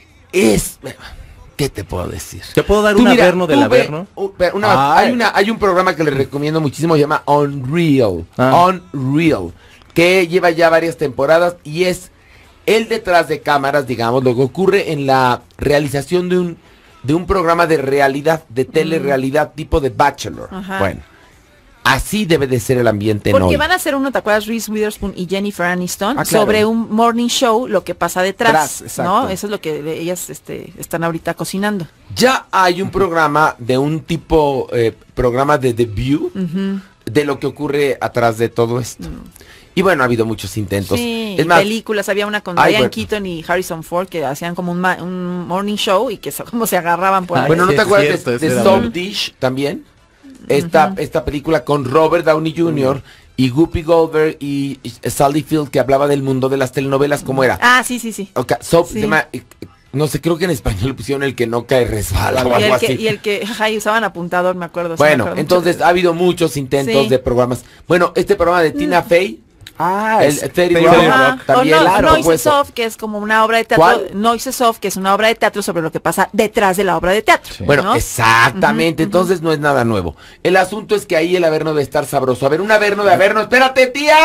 D: ¿Qué te puedo decir?
G: ¿Te puedo dar
D: Tú
G: un
D: mira,
G: averno del
D: tú ve-
G: averno?
D: Hay un programa que les recomiendo muchísimo, se llama Unreal. Unreal. Que lleva ya varias temporadas y es el detrás de cámaras, digamos, lo que ocurre en la realización de un programa de realidad, de telerrealidad tipo de Bachelor.
F: Ajá.
D: Bueno, así debe de ser el ambiente en
F: Porque
D: hoy.
F: van a hacer uno, ¿te acuerdas? Reese Witherspoon y Jennifer Aniston
E: Ah, claro.
F: sobre un morning show, lo que pasa detrás,
E: Exacto.
F: ¿no? Eso es lo que ellas están ahorita cocinando.
D: Ya hay un programa de un tipo, programa de The View, de lo que ocurre atrás de todo esto. Y bueno, ha habido muchos intentos.
F: Sí,
D: es más,
F: películas, había una con
D: Ay,
F: Diane
D: bueno.
F: Keaton y Harrison Ford que hacían como un morning show y que como se agarraban por ahí.
D: bueno, ¿no
G: Sí,
D: te
G: es
D: acuerdas
G: cierto,
D: de
G: ese era
D: Soap
G: bueno.
D: Dish también? Esta película con Robert Downey Jr. y Whoopi Goldberg y Sally Field, que hablaba del mundo de las telenovelas, ¿cómo era?
F: Ah, sí, sí, sí.
D: Ok, Soap
F: Sí.
D: se llama, no sé, creo que en español le pusieron El que no cae resbala o
F: Y
D: algo
F: el, que,
D: así.
F: y el que ay, usaban apuntador, me acuerdo. sí, me
D: Bueno,
F: acuerdo
D: entonces
F: mucho
D: ha habido muchos intentos
F: Sí.
D: de programas. Bueno, este programa de Tina Fey,
E: es
D: el 30
E: 30
D: Rock,
F: Ajá.
D: también,
F: O
D: claro,
F: Noises
D: pues,
F: Off, que es como una obra de teatro.
D: ¿Cuál?
F: Noises Off, que es una obra de teatro sobre lo que pasa detrás de la obra de teatro.
D: Bueno,
F: ¿no?
D: exactamente, entonces no es nada nuevo. El asunto es que ahí el Averno debe estar sabroso. A ver, un Averno de Averno, espérate, tía.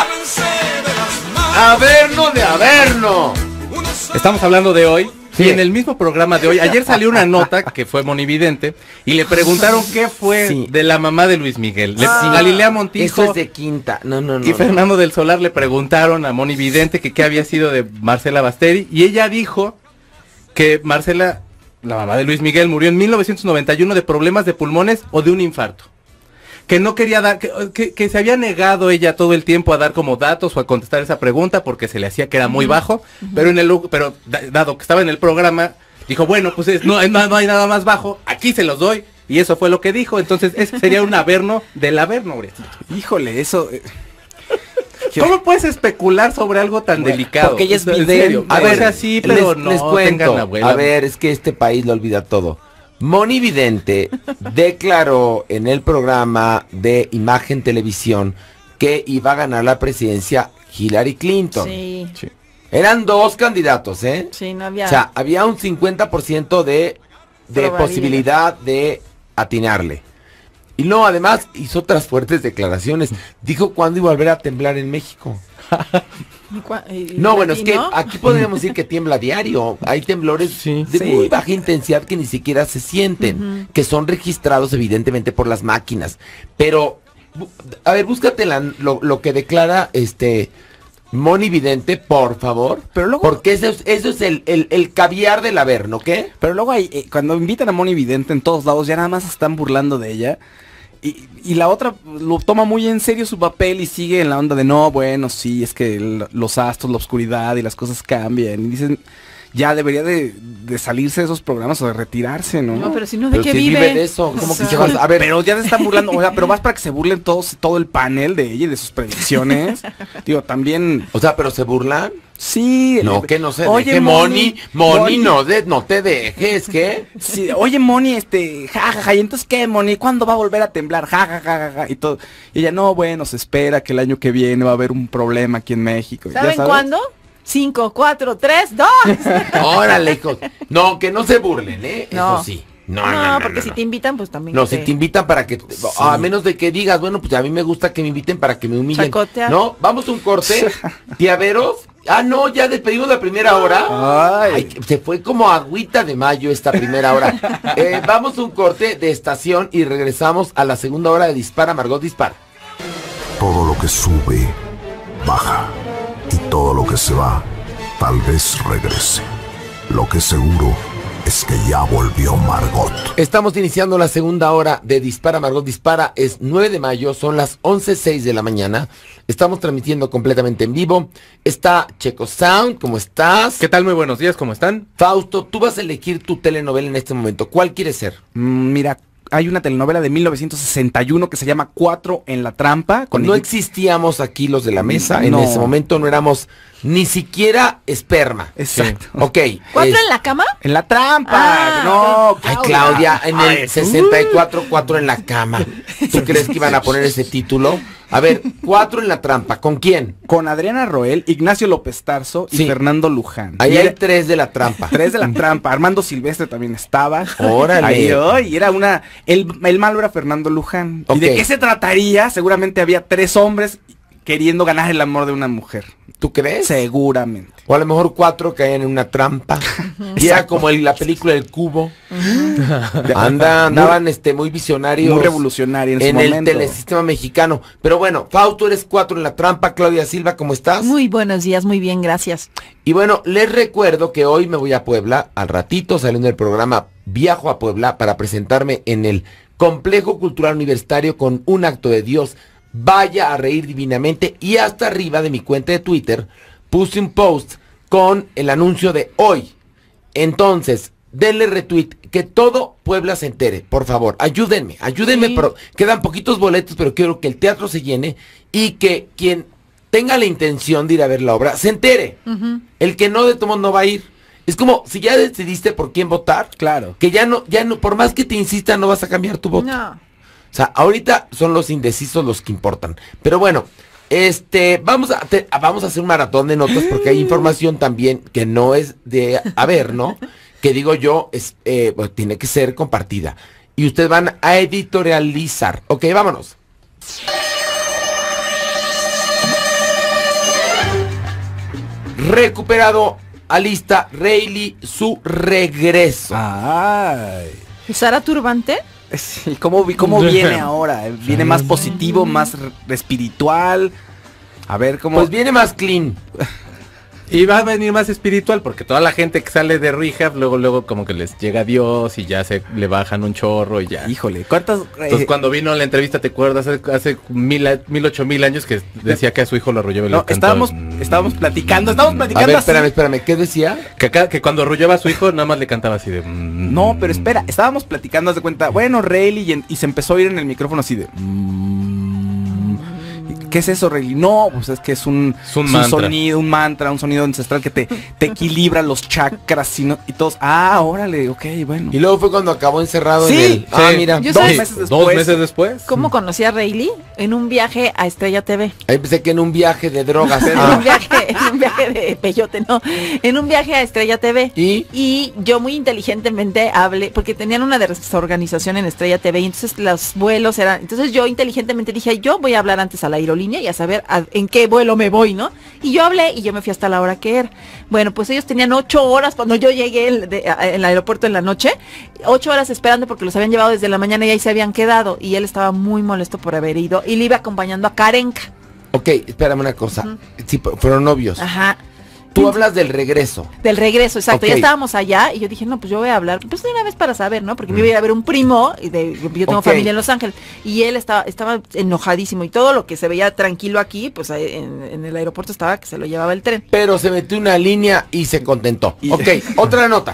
D: Averno de Averno.
G: Estamos hablando de hoy.
D: Sí.
G: Y en el mismo programa de hoy, ayer salió una nota que fue monividente y le preguntaron qué fue
D: Sí.
G: de la mamá de Luis Miguel.
D: Ah,
G: Galilea Montijo
D: Eso es de quinta. No.
G: y Fernando del Solar le preguntaron a monividente que qué había sido de Marcela Basteri y ella dijo que Marcela, la mamá de Luis Miguel, murió en 1991 de problemas de pulmones o de un infarto. Que no quería dar, que se había negado ella todo el tiempo a dar como datos o a contestar esa pregunta porque se le hacía que era muy bajo, pero dado que estaba en el programa, dijo, bueno, pues no hay nada más bajo, aquí se los doy, y eso fue lo que dijo, entonces ese sería un Averno del Averno, Briatito.
E: Híjole, eso...
G: ¿Cómo puedes especular sobre algo tan delicado?
E: porque ella es
G: En
E: vidente.
G: serio,
D: A
G: o
D: ver,
G: sea, sí, pero
D: les
G: no
D: cuento.
G: tengan abuela.
D: A ver, es que este país lo olvida todo. Moni Vidente declaró en el programa de Imagen Televisión que iba a ganar la presidencia Hillary Clinton.
F: Sí,
D: Eran dos candidatos, ¿eh?
F: sí, no había...
D: O sea, había un 50% de
F: Probabilidad.
D: posibilidad de atinarle. Y no, además hizo otras fuertes declaraciones. Dijo cuándo iba a volver a temblar en México. No, bueno, es que
F: ¿no?
D: aquí podríamos decir que tiembla a diario. Hay temblores
G: Sí.
D: de
E: Sí.
D: muy baja intensidad que ni siquiera se sienten, que son registrados evidentemente por las máquinas. Pero, a ver, búscate lo que declara Moni Vidente, por favor.
E: Pero luego-
D: Porque eso es el caviar del Averno, ¿qué?
E: Pero luego cuando invitan a Moni Vidente en todos lados, ya nada más se están burlando de ella. Y la otra lo toma muy en serio su papel y sigue en la onda de no, bueno, sí, es que los astros, la oscuridad y las cosas cambian. Y dicen, ya debería de salirse de esos programas o de retirarse, ¿no?
F: No, pero si no, ¿de
D: Pero
F: qué
D: si
F: vive?
D: vive de eso, ¿cómo
F: O
D: que
F: sea,
D: se va a ver?
E: Pero ya se están burlando, o sea, pero vas para que se burlen todo el panel de ella y de sus predicciones. Digo, también...
D: O sea, pero se burlan.
E: Sí.
D: No, que no se
E: Oye,
D: deje, Moni,
E: Moni,
D: no te dejes, ¿qué?
E: sí, oye, Moni, jajaja, ¿y entonces qué, Moni? ¿Cuándo va a volver a temblar? Ja, y todo. Y ella, no, bueno, se espera que el año que viene va a haber un problema aquí en México. ¿Ya
F: ¿Saben
E: sabes?
F: cuándo? 5, 4, 3, 2.
D: Órale, hijos. No, que no se burlen, ¿eh?
F: No.
D: Eso sí. No,
F: Porque si te invitan, pues también.
D: No, si te invitan para que... A menos de que digas, bueno, pues a mí me gusta que me inviten para que me humillen.
F: Chacotear.
D: No, vamos a un corte. Tía Veros. Ah, no, ya despedimos la primera hora.
E: Ay.
D: Ay, se fue como agüita de mayo esta primera hora. Vamos a un corte de estación y regresamos a la segunda hora de Dispara, Margot Dispara.
C: Todo lo que sube, baja. Y todo lo que se va, tal vez regrese. Lo que seguro es que ya volvió Margot.
D: Estamos iniciando la segunda hora de Dispara, Margot Dispara. Es 9 de mayo, son las 11:06 de la mañana. Estamos transmitiendo completamente en vivo. Está Checo Sound, ¿cómo estás?
G: ¿Qué tal? Muy buenos días, ¿cómo están?
D: Fausto, tú vas a elegir tu telenovela en este momento. ¿Cuál quieres ser?
E: Mira, hay una telenovela de 1961 que se llama 4 en la trampa.
D: No existíamos aquí los de la mesa. En
E: No.
D: ese momento no éramos ni siquiera esperma.
E: Exacto.
D: Ok.
F: ¿4
D: es-
F: en la cama?
E: En la trampa.
F: Ah,
E: No,
D: Ay, Claudia, en el
E: Ay,
D: 64, 4 en la cama. ¿Tú crees que iban a poner ese título? A ver, 4 en la trampa. ¿Con quién?
E: Con Adriana Roel, Ignacio López Tarso y
D: Sí.
E: Fernando Luján.
D: Ahí
E: Y
D: hay
E: era-
D: 3 de la trampa.
E: 3 de la trampa. Armando Silvestre también estaba.
D: Órale.
E: Ahí, y era una... El malo era Fernando Luján.
D: Ok.
E: ¿Y de qué se trataría? Seguramente había 3 hombres queriendo ganar el amor de una mujer.
D: ¿Tú crees?
E: Seguramente.
D: O a lo mejor 4 caían en una trampa. Y era como la película El Cubo. Andaban muy visionarios.
E: Muy revolucionario en su
D: en el
E: momento.
D: telesistema mexicano. Pero bueno, Fausto, eres 4 en la trampa. Claudia Silva, ¿cómo estás?
F: Muy buenos días, muy bien, gracias.
D: Y bueno, les recuerdo que hoy me voy a Puebla. Al ratito, saliendo del programa, viajo a Puebla para presentarme en el Complejo Cultural Universitario con un acto de Dios. Vaya a reír divinamente. Y hasta arriba de mi cuenta de Twitter puse un post con el anuncio de hoy. Entonces, denle retweet, que todo Puebla se entere, por favor. Ayúdenme,
F: Sí.
D: pero quedan poquitos boletos, pero quiero que el teatro se llene y que quien tenga la intención de ir a ver la obra se entere. El que no, de todo modo no va a ir. Es como si ya decidiste por quién votar,
E: Claro.
D: que ya no, por más que te insistan, no vas a cambiar tu voto.
F: No.
D: O sea, ahorita son los indecisos los que importan. Pero bueno, Vamos a hacer un maratón de notas porque hay información también que no es de haber, ¿no? Que digo yo, pues, tiene que ser compartida. Y ustedes van a editorializar. Ok, vámonos. Recuperado, alista Rayleigh su regreso.
E: Ay.
F: ¿Sara Turbante?
E: Sí, ¿cómo viene ahora? ¿Viene más positivo, más espiritual? A ver cómo...
D: Pues viene más clean.
G: Y va a venir más espiritual porque toda la gente que sale de rehab luego como que les llega Dios y ya se le bajan un chorro y ya.
E: Híjole, ¿cuántas?
G: Entonces cuando vino la entrevista, ¿te acuerdas? Hace 1000 años que decía que a su hijo lo arrullaba y
E: No,
G: le cantaba.
E: estábamos platicando
D: A ver,
E: así.
D: espérame, ¿qué decía?
G: Que cuando arrullaba a su hijo nada más le cantaba así de...
E: No, pero espera, estábamos platicando, haz de cuenta, bueno, Rayleigh, y se empezó a oír en el micrófono así de... ¿Qué es eso, Rayleigh? No, pues es que es un
G: mantra.
E: sonido, un mantra, un sonido ancestral que te equilibra los chakras y todos. Ah, órale, ok, bueno.
D: Y luego fue cuando acabó encerrado
E: Sí,
D: en el... Ah,
G: sí.
D: mira.
F: Yo
E: Dos
F: sabes-
E: meses después.
G: 2 meses después.
F: ¿Cómo conocí a Rayleigh? En un viaje a Estrella TV.
D: Ahí pensé que en un viaje de drogas.
F: En un viaje de peyote, no. En un viaje a Estrella TV.
D: ¿Y?
F: Yo muy inteligentemente hablé, porque tenían una desorganización en Estrella TV, y entonces los vuelos eran... Entonces yo inteligentemente dije, yo voy a hablar antes a la aerolínea y a saber en qué vuelo me voy, ¿no? Y yo hablé y yo me fui hasta la hora que era. Bueno, pues ellos tenían 8 horas cuando yo llegué en el aeropuerto en la noche, 8 horas esperando porque los habían llevado desde la mañana y ahí se habían quedado. Y él estaba muy molesto por haber ido y le iba acompañando a Karenka.
D: Ok, espérame una cosa. Sí, fueron novios.
F: Ajá.
D: Tú hablas del regreso.
F: Del regreso, exacto.
D: Ok.
F: Ya estábamos allá y yo dije, no, pues yo voy a hablar, pues de una vez para saber, ¿no? Porque me iba a ir a ver un primo, yo tengo
D: Ok.
F: familia en Los Ángeles, y él estaba enojadísimo y todo lo que se veía tranquilo aquí, pues en el aeropuerto estaba que se lo llevaba el tren.
D: Pero se metió una línea y se contentó. Ok, otra nota.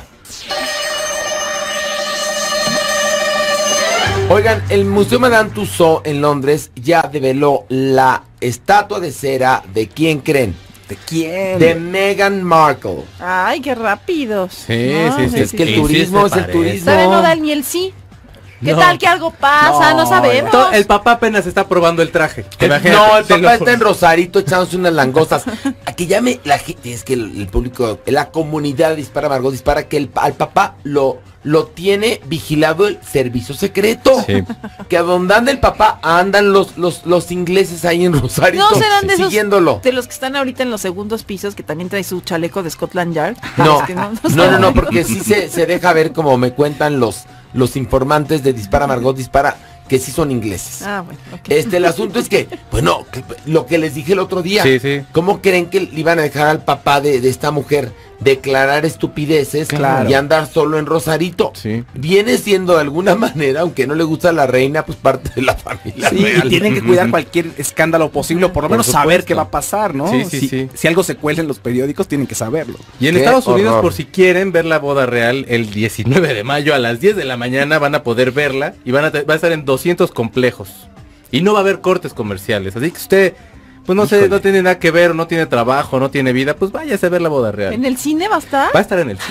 D: Oigan, el Museo Madame Tussauds en Londres ya develó la estatua de cera de ¿quién creen?
E: ¿De quién?
D: De Meghan Markle.
F: Ay, qué rápidos.
G: Sí,
F: ¿no?
G: sí, sí.
D: Es que el
G: Sí,
D: turismo
G: sí,
D: es el turismo.
F: ¿Sabe no da ni el sí? ¿Qué
G: No.
F: tal que algo pasa? No, sabemos.
G: El papá apenas está probando el traje.
D: No,
G: Imagínate,
D: el
G: te lo
D: papá está
G: juro.
D: en Rosarito echándose unas langostas. A que llame la gente, es que el público, la comunidad de Dispara Margot Dispara, que al papá lo tiene vigilado el servicio secreto.
G: Sí.
D: Que a donde anda el papá andan los ingleses ahí en Rosarito.
F: No serán de esos,
D: siguiéndolo.
F: de los que están ahorita en los segundos pisos, que también trae su chaleco de Scotland Yard.
D: No,
F: Es que
D: no,
F: saben.
D: no, porque sí se deja ver, como me cuentan los informantes de Dispara Margot Dispara, que sí son ingleses.
F: Ah, bueno, ok.
D: El asunto es que, bueno, lo que les dije el otro día,
G: Sí, sí.
D: ¿cómo creen que le iban a dejar al papá de esta mujer declarar estupideces
E: Claro.
D: y andar solo en Rosarito?
G: Sí.
D: Viene siendo de alguna manera, aunque no le gusta a la reina, pues parte de la familia
E: Sí,
D: real.
E: y tienen que cuidar cualquier escándalo posible, o por lo
G: Por
E: menos saber
G: supuesto.
E: qué va a pasar, ¿no?
G: Sí, sí, sí.
E: Si algo se cuela en los periódicos, tienen que saberlo.
G: Y en
D: Qué
G: Estados Unidos,
D: horror.
G: por si quieren ver la boda real, el 19 de mayo a las 10 de la mañana van a poder verla y va a estar en 200 complejos. Y no va a haber cortes comerciales. Así que usted, pues no sé,
D: Híjole.
G: no tiene nada que ver, no tiene trabajo, no tiene vida, pues váyase a ver la boda real.
F: ¿En el cine va a estar?
G: Va a estar en el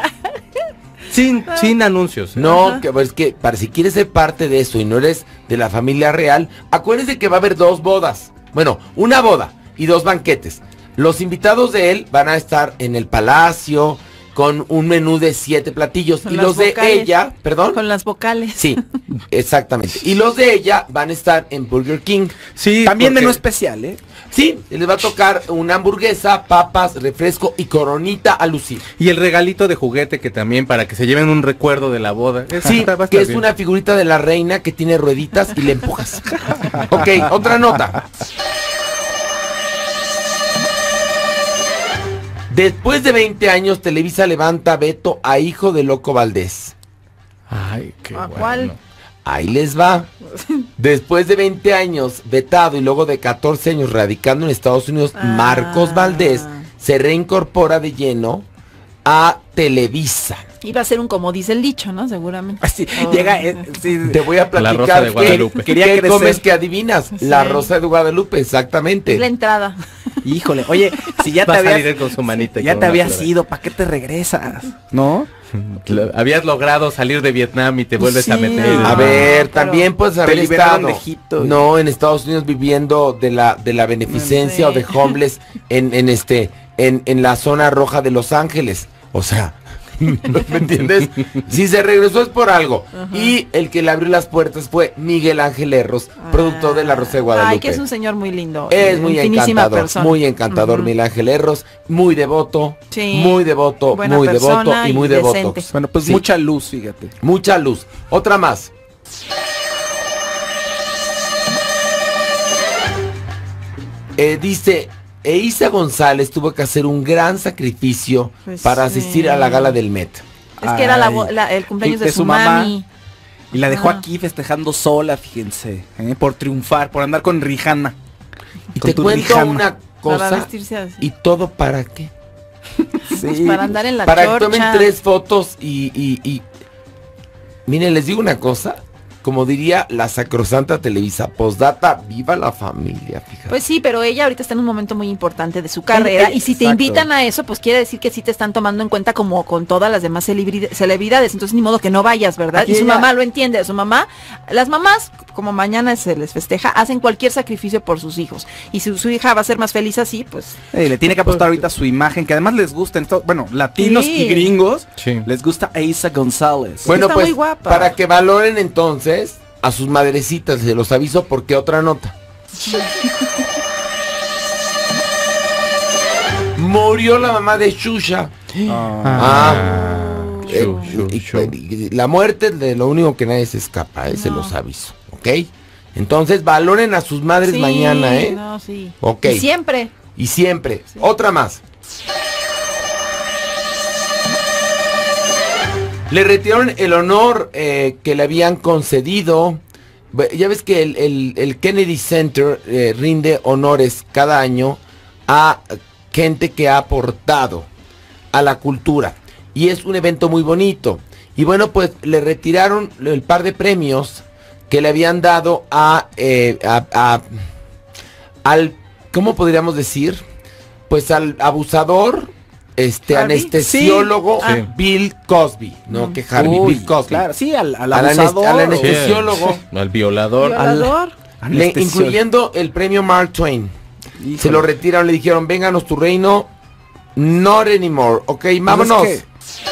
G: cine. sin anuncios.
D: No, que pues, que para si quieres ser parte de eso y no eres de la familia real, acuérdense que va a haber 2 bodas. Bueno, una boda y 2 banquetes. Los invitados de él van a estar en el palacio con un menú de 7 platillos.
F: Con
D: Y
F: las
D: los de
F: vocales.
D: ella, perdón.
F: Con las vocales.
D: Sí, exactamente. Y los de ella van a estar en Burger King.
G: Sí,
E: También
G: porque-
E: menú especial, ¿eh?
D: Sí, les va a tocar una hamburguesa, papas, refresco y coronita a lucir.
G: Y el regalito de juguete que también para que se lleven un recuerdo de la boda.
D: Sí,
G: Va a estar
D: que es
G: bien.
D: una figurita de la reina que tiene rueditas y le empujas. Ok, otra nota. Después de 20 años, Televisa levanta veto a hijo de Loco Valdés.
G: Ay, qué
F: ¿A
G: bueno.
F: cuál?
D: Ahí les va. Después de 20 años vetado y luego de 14 años radicando en Estados Unidos, Marcos Valdés se reincorpora de lleno a Televisa.
F: Iba a ser como dice el dicho, ¿no? Seguramente.
E: Así,
F: Oh.
E: llega, sí,
D: Te voy a
G: La Rosa
D: platicar
G: de
D: qué-
G: Guadalupe.
E: Quería
D: qué
E: crecer.
D: comes que adivinas.
F: Sí.
D: La Rosa de Guadalupe, exactamente.
F: Es la entrada.
E: híjole, oye, si ya te
G: Va a salir
E: habías,
G: él con su manita. y
E: ya
G: con
E: te
G: una
E: habías
G: flor.
E: ido, ¿para qué te regresas? ¿No?
G: Habías logrado salir de Vietnam y te vuelves a
F: Sí.
G: meter.
D: A ver,
F: pero
D: también puedes haber
E: liberaron
D: estado,
E: de Egipto.
D: no, en Estados Unidos viviendo de la beneficencia
F: Sí.
D: o de homeless en la zona roja de Los Ángeles. O sea, ¿me entiendes? Si se regresó es por algo. Y el que le abrió las puertas fue Miguel Ángel Erros, productor de La Rosa de Guadalupe.
F: Ay, que es un señor muy lindo.
D: Es muy
F: finísima
D: encantador,
F: persona.
D: muy encantador
F: Ujú.
D: Miguel Ángel Erros, muy devoto,
F: Sí.
D: muy devoto,
F: Buena
D: muy devoto
F: persona
D: y muy
F: y
D: devoto.
F: decente.
E: Bueno, pues
D: Sí.
E: mucha luz, fíjate.
D: Mucha luz. Otra más. Dice, Eiza González tuvo que hacer un gran sacrificio
F: Pues
D: para
F: sí.
D: asistir a la gala del Met.
F: Es que era
E: Ay.
F: el cumpleaños
E: Y
F: de su mami.
E: Y la dejó
F: Ajá.
E: aquí festejando sola, fíjense. Por triunfar, por andar con Rihanna.
D: Y
E: Con
D: te
E: tu
D: cuento
E: Rihanna.
D: una
F: Para
D: cosa.
F: vestirse así.
D: ¿Y todo para qué?
F: Pues para andar en la
D: Para
F: chorcha.
D: que tomen 3 fotos y... Miren, les digo una cosa. Como diría la sacrosanta Televisa, postdata, viva la familia, fíjate.
F: Pues sí, pero ella ahorita está en un momento muy importante de su carrera y si te
E: Exacto.
F: invitan a eso, pues quiere decir que sí te están tomando en cuenta como con todas las demás celebridades, entonces ni modo que no vayas, ¿verdad?
E: Aquí
F: Y su
E: ella-
F: mamá lo entiende, su mamá, las mamás, como mañana se les festeja, hacen cualquier sacrificio por sus hijos y si su hija va a ser más feliz así, pues
E: Le tiene que apostar ahorita su imagen, que además les gusta, bueno, latinos
F: Sí.
E: y gringos,
G: Sí.
E: les gusta Eiza González.
D: Bueno,
F: está
D: pues,
F: muy guapa.
D: para que valoren entonces a sus madrecitas, se los aviso porque otra nota. Murió la mamá de Shusha. Y la muerte de lo único que nadie se escapa, se los aviso, ¿ok? Entonces valoren a sus madres
F: sí,
D: mañana, ¿eh?
F: No, sí.
D: Ok.
F: Y siempre.
D: Y siempre. Otra más. Le retiraron el honor que le habían concedido. Ya ves que el Kennedy Center rinde honores cada año a gente que ha aportado a la cultura. Y es un evento muy bonito. Y bueno, pues le retiraron el par de premios que le habían dado al, ¿cómo podríamos decir? Pues al abusador,
F: Harvey.
D: anestesiólogo
F: Sí.
D: Bill Cosby, ¿no? Que Harvey,
E: Uy,
D: Bill Cosby.
E: claro, sí, al
D: Al
E: abusador.
D: anestesiólogo,
G: Al violador.
F: Violador.
D: incluyendo el premio Mark Twain.
E: Híjole.
D: Se lo retiraron, le dijeron, vénganos tu reino, not anymore, ok, vámonos.
E: Pues es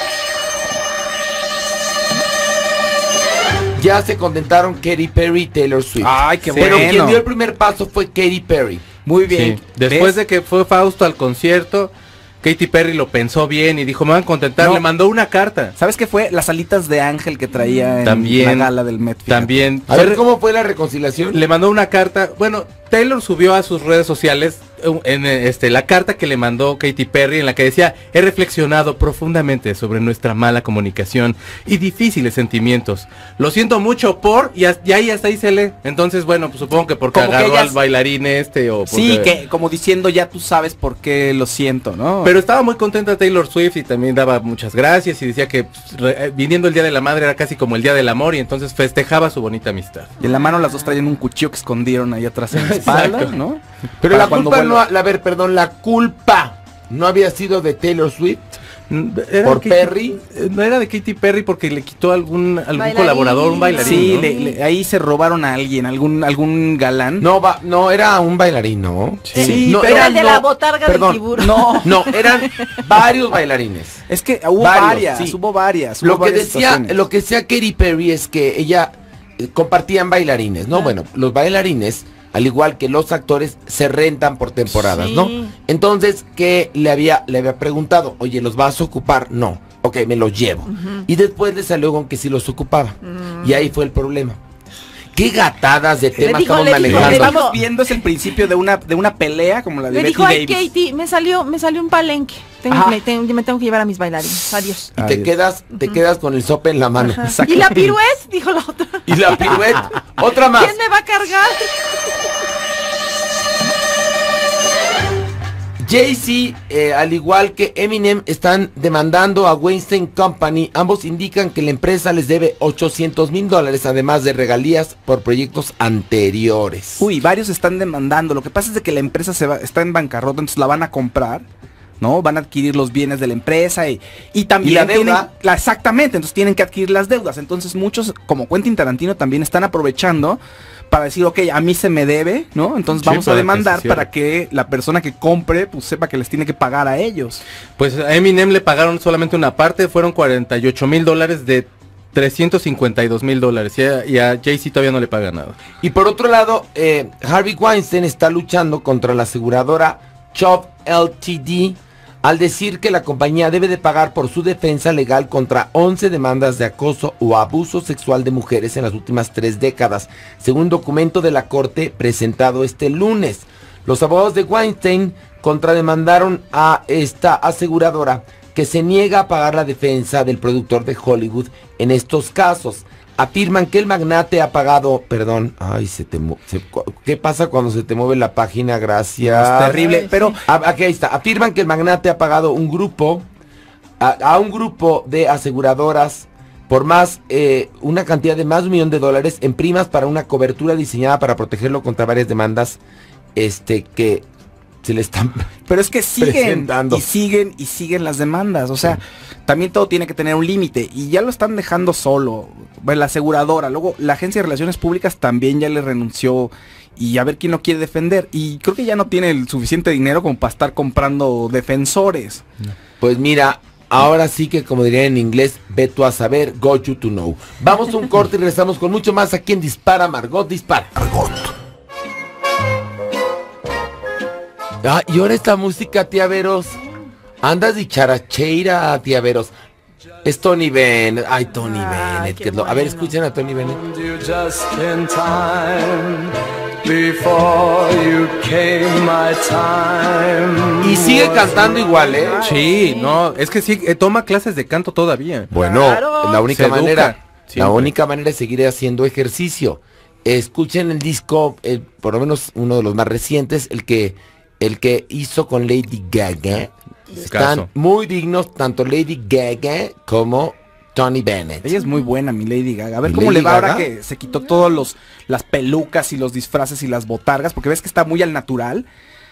D: Ya se contentaron Katy Perry y Taylor Swift.
E: Ay, qué
D: Pero
E: bueno.
D: quien dio el primer paso fue Katy Perry.
E: Muy bien.
G: Sí. Después de que fue Fausto al concierto, Katy Perry lo pensó bien y dijo, me van a contentar.
E: No.
G: Le mandó una carta.
E: ¿Sabes qué fue? Las alitas de ángel que traía en
G: También.
E: la gala del Met. fíjate.
G: También.
D: A ver, ¿cómo fue la reconciliación?
G: Le mandó una carta. Bueno, Taylor subió a sus redes sociales la carta que le mandó Katy Perry, en la que decía: he reflexionado profundamente sobre nuestra mala comunicación y difíciles sentimientos. Lo siento mucho por, y ahí hasta ahí se lee. Entonces, bueno, pues supongo que porque
E: Como que
G: agarró
E: ellas-
G: al bailarín o
E: Sí,
G: porque-
E: que como diciendo, ya tú sabes por qué lo siento, ¿no?
G: Pero estaba muy contenta Taylor Swift y también daba muchas gracias y decía que viniendo el Día de la Madre era casi como el Día del Amor, y entonces festejaba su bonita amistad.
E: Y en la mano las dos traían un cuchillo que escondieron ahí atrás en la espalda, ¿no?
D: Pero
E: Para
D: la
E: cuando
D: culpa
E: vuelva.
D: la culpa no había sido de Taylor Swift. ¿Por Perry?
G: No era de Katy Perry porque le quitó algún
F: Bailarín.
G: colaborador, un bailarín.
E: Sí,
G: ¿no?
E: ahí se robaron a alguien, algún galán.
D: No, era un bailarín, ¿no?
E: Sí,
D: no,
E: pero
F: Era el de la
D: no,
F: botarga
D: perdón,
F: del tiburón.
E: No,
D: eran varios bailarines.
E: es que hubo
D: Varios, sí.
E: varias.
D: Lo
E: hubo
D: que
E: varias
D: decía,
E: situaciones.
D: lo que decía Katy Perry es que ella compartían bailarines, ¿no? Bueno, los bailarines, al igual que los actores, se rentan por temporadas,
F: Sí.
D: ¿no? Entonces, que le había preguntado, oye, ¿los vas a ocupar? No. Ok, me los llevo. Y después le salió con que sí los ocupaba. Y ahí fue el problema. ¿Qué gatadas de temas
F: dijo-
D: estamos
F: le dijo-
E: Lo que
D: manejando?
F: le
E: estamos viendo es el principio de una pelea como la de
F: Le
E: Betty
F: dijo, ay,
E: Davis.
F: Katy, me salió un palenque.
E: Ajá.
F: Me tengo que llevar a mis bailarines. Adiós.
D: Y te quedas con el sope en la mano.
F: Y la piruet, dijo la otra.
D: Y la pirueta. Otra más.
F: ¿Quién me va a cargar?
D: Jay-Z, al igual que Eminem, están demandando a Weinstein Company. Ambos indican que la empresa les debe $800,000, además de regalías por proyectos anteriores.
E: Uy, varios están demandando. Lo que pasa es de que la empresa está en bancarrota, entonces la van a comprar ¿no? Van a adquirir los bienes de la empresa y también
D: ¿Y la deuda?
E: exactamente, entonces tienen que adquirir las deudas. Entonces muchos, como Quentin Tarantino, también están aprovechando para decir, ok, a mí se me debe, ¿no? Entonces
G: Sí,
E: vamos a
G: para que
E: demandar
G: se cierre.
E: para que la persona que compre, pues sepa que les tiene que pagar a ellos.
G: Pues a Eminem le pagaron solamente una parte, fueron $48,000 de $352,000 y a Jay-Z todavía no le paga nada.
D: Y por otro lado, Harvey Weinstein está luchando contra la aseguradora Chubb Ltd. al decir que la compañía debe de pagar por su defensa legal contra 11 demandas de acoso o abuso sexual de mujeres en las últimas 3 décadas, según documento de la corte presentado este lunes. Los abogados de Weinstein contrademandaron a esta aseguradora que se niega a pagar la defensa del productor de Hollywood en estos casos. Afirman que el magnate ha pagado, perdón, ay, ¿qué pasa cuando se te mueve la página? Gracias.
E: Es terrible, pero
D: Aquí ahí está. Afirman que el magnate ha pagado un grupo, a un grupo de aseguradoras por una cantidad de más de $1 millón en primas para una cobertura diseñada para protegerlo contra varias demandas, que se le están
E: Pero es que siguen
D: presentando.
E: y siguen las demandas. O sea, también todo tiene que tener un límite. Y ya lo están dejando solo. Bueno, la aseguradora. Luego, la Agencia de Relaciones Públicas también ya le renunció. Y a ver quién lo quiere defender. Y creo que ya no tiene el suficiente dinero como para estar comprando defensores.
D: Pues mira, ahora sí que, como diría en inglés, ve tú a saber, go you to know. Vamos a un corte y regresamos con mucho más aquí en Dispara, Margot Dispara. Ah, y ahora esta música, tía Veros. Andas de characheira, tía Veros. Es Tony Bennett. Ay, Tony Bennett.
F: qué
D: Que es lo... A ver,
F: bueno.
D: escuchen a Tony Bennett.
B: You just in time. Before you came my time.
D: Y sigue cantando igual, ¿eh?
G: Sí, no, es que sí, toma clases de canto todavía.
D: Bueno,
F: Claro.
D: la única
G: Se educa,
D: manera. La
G: siempre.
D: única manera es seguir haciendo ejercicio. Escuchen el disco, por lo menos uno de los más recientes, el que hizo con Lady Gaga. Están
G: Caso.
D: muy dignos tanto Lady Gaga como Tony Bennett.
E: Ella es muy buena, mi Lady Gaga. A ver
D: ¿Y
E: cómo
D: Lady
E: le va ahora
D: Gaga?
E: que se quitó todos las pelucas y los disfraces y las botargas. Porque ves que está muy al natural.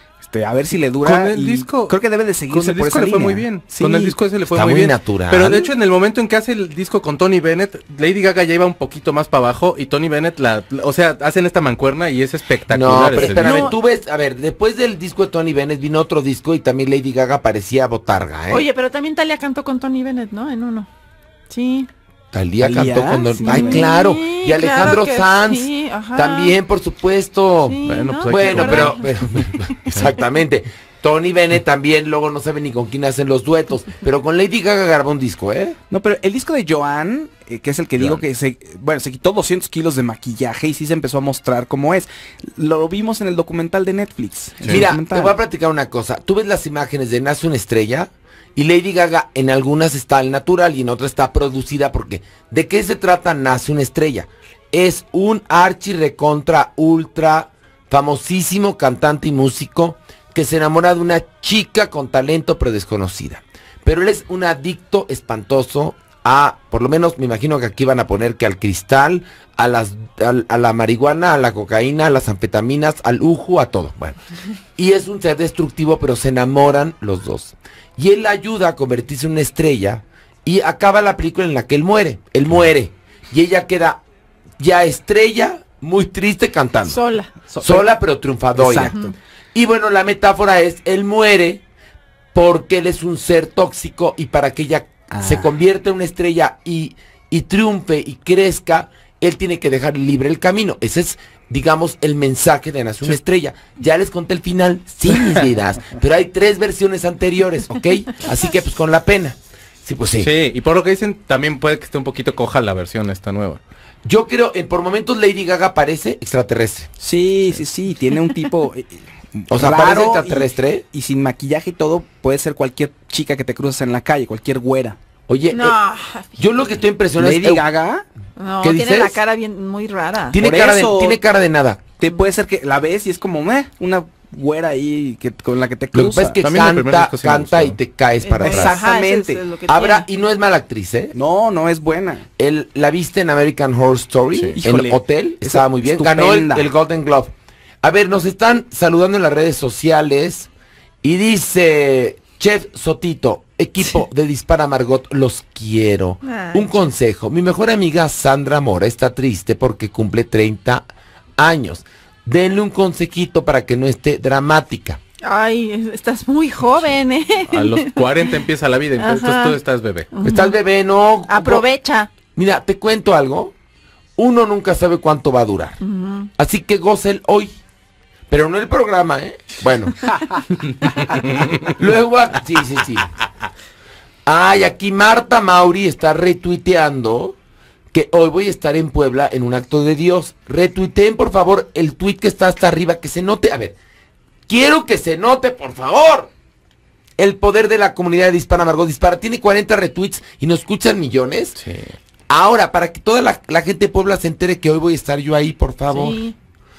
E: A ver si le dura.
G: Con el
E: y
G: disco-
E: creo que debe de
G: Con
E: seguirse
G: el
E: por
G: disco
E: esa
G: le fue
E: línea.
G: muy bien.
E: Sí.
G: Con el disco ese le fue
D: Está
G: muy
D: muy
G: bien.
D: natural.
G: Pero de hecho en el momento en que hace el disco con Tony Bennett, Lady Gaga ya iba un poquito más para abajo y Tony Bennett o sea, hacen esta mancuerna y es
D: No,
G: espectacular.
D: pero
G: ese
D: espérame,
G: disco.
D: tú ves, a ver, después del disco de Tony Bennett vino otro disco y también Lady Gaga parecía botarga, ¿eh?
F: Oye, pero también Talia cantó con Tony Bennett, ¿no? En uno. Sí.
D: Talía
E: ¿Talía?
D: cantó con...
E: Sí.
D: Ay, claro.
F: Sí,
D: Y Alejandro
F: claro que
D: Sanz.
F: sí, ajá.
D: También, por supuesto.
F: Sí,
G: Bueno,
F: ¿no?
G: pues
D: Bueno,
G: que
D: pero exactamente. Tony Bennett también luego no sabe ni con quién hacen los duetos. Pero con Lady Gaga grabó un disco, ¿eh?
E: No, pero el disco de Joan, que es el que digo que se quitó 200 kilos de maquillaje y sí se empezó a mostrar cómo es. Lo vimos en el documental de Netflix. el
D: Mira,
E: documental.
D: te voy a platicar una cosa. Tú ves las imágenes de Nace una estrella y Lady Gaga en algunas está al natural y en otras está producida porque ¿de qué se trata Nace una estrella? Es un archi recontra ultra famosísimo cantante y músico que se enamora de una chica con talento pero desconocida. Pero él es un adicto espantoso a, por lo menos me imagino que aquí van a poner que al cristal, a la marihuana, a la cocaína, a las anfetaminas, al uju, a todo. Bueno, y es un ser destructivo, pero se enamoran los dos. Y él la ayuda a convertirse en una estrella y acaba la película en la que él muere. Él muere y ella queda ya estrella, muy triste cantando. Sola pero triunfadora.
E: Exacto.
D: Y bueno, la metáfora es, él muere porque él es un ser tóxico y para que ella se convierta en una estrella y triunfe y crezca, él tiene que dejar libre el camino. Ese es, digamos, el mensaje de Nace una estrella. Ya les conté el final, sí, mis vidas, pero hay 3 versiones anteriores, ¿ok? Así que pues con la pena. Sí, pues sí.
G: Sí, y por lo que dicen, también puede que esté un poquito coja la versión esta nueva.
D: Yo creo, por momentos Lady Gaga parece extraterrestre.
E: Sí, tiene un tipo...
D: O sea,
E: raro
D: parece extraterrestre.
E: y sin maquillaje y todo, puede ser cualquier chica que te cruces en la calle, cualquier güera.
D: Oye,
F: No,
D: yo lo que estoy impresionado
E: Lady
D: es...
E: Gaga,
F: no,
D: ¿Qué
F: tiene
D: dices?
F: la cara bien muy rara.
D: Tiene
E: Por
D: cara,
E: eso-
D: tiene cara de nada.
E: puede ser que la ves y es como una güera ahí con la que te
D: Lo que
E: cruza.
D: pasa es que
G: También el primer disco sí me
D: canta
G: gustó.
D: y te caes para atrás.
E: Exactamente.
F: Ajá, eso es lo que
D: Habrá,
F: tiene.
D: y no es mala actriz, ¿eh?
E: No es buena.
D: La viste en American Horror Story,
G: Sí.
D: en
E: Híjole,
D: Hotel,
E: esa
D: estaba muy bien. Ganó
E: estupenda.
D: el Golden Globe. A ver, nos están saludando en las redes sociales y dice Chef Sotito, equipo de Dispara Margot, los quiero.
F: Ay,
D: Un consejo, mi mejor amiga Sandra Mora está triste porque cumple 30 años. Denle un consejito para que no esté dramática.
F: Ay, estás muy joven, ¿eh?
G: A los 40 empieza la vida, entonces
F: Ajá.
G: tú estás bebé.
D: Estás bebé, no.
F: Aprovecha.
D: Mira, te cuento algo. Uno nunca sabe cuánto va a durar. Así que gócel hoy. Pero no el programa, ¿eh? Bueno. Luego, sí. Ay, aquí Marta Mauri está retuiteando que hoy voy a estar en Puebla en un acto de Dios. Retuiteen, por favor, el tuit que está hasta arriba, que se note. A ver, quiero que se note, por favor. El poder de la comunidad de Dispara Margot Dispara. Tiene 40 retweets y nos escuchan millones.
G: Sí.
D: Ahora, para que toda la gente de Puebla se entere que hoy voy a estar yo ahí, por favor.
F: Sí.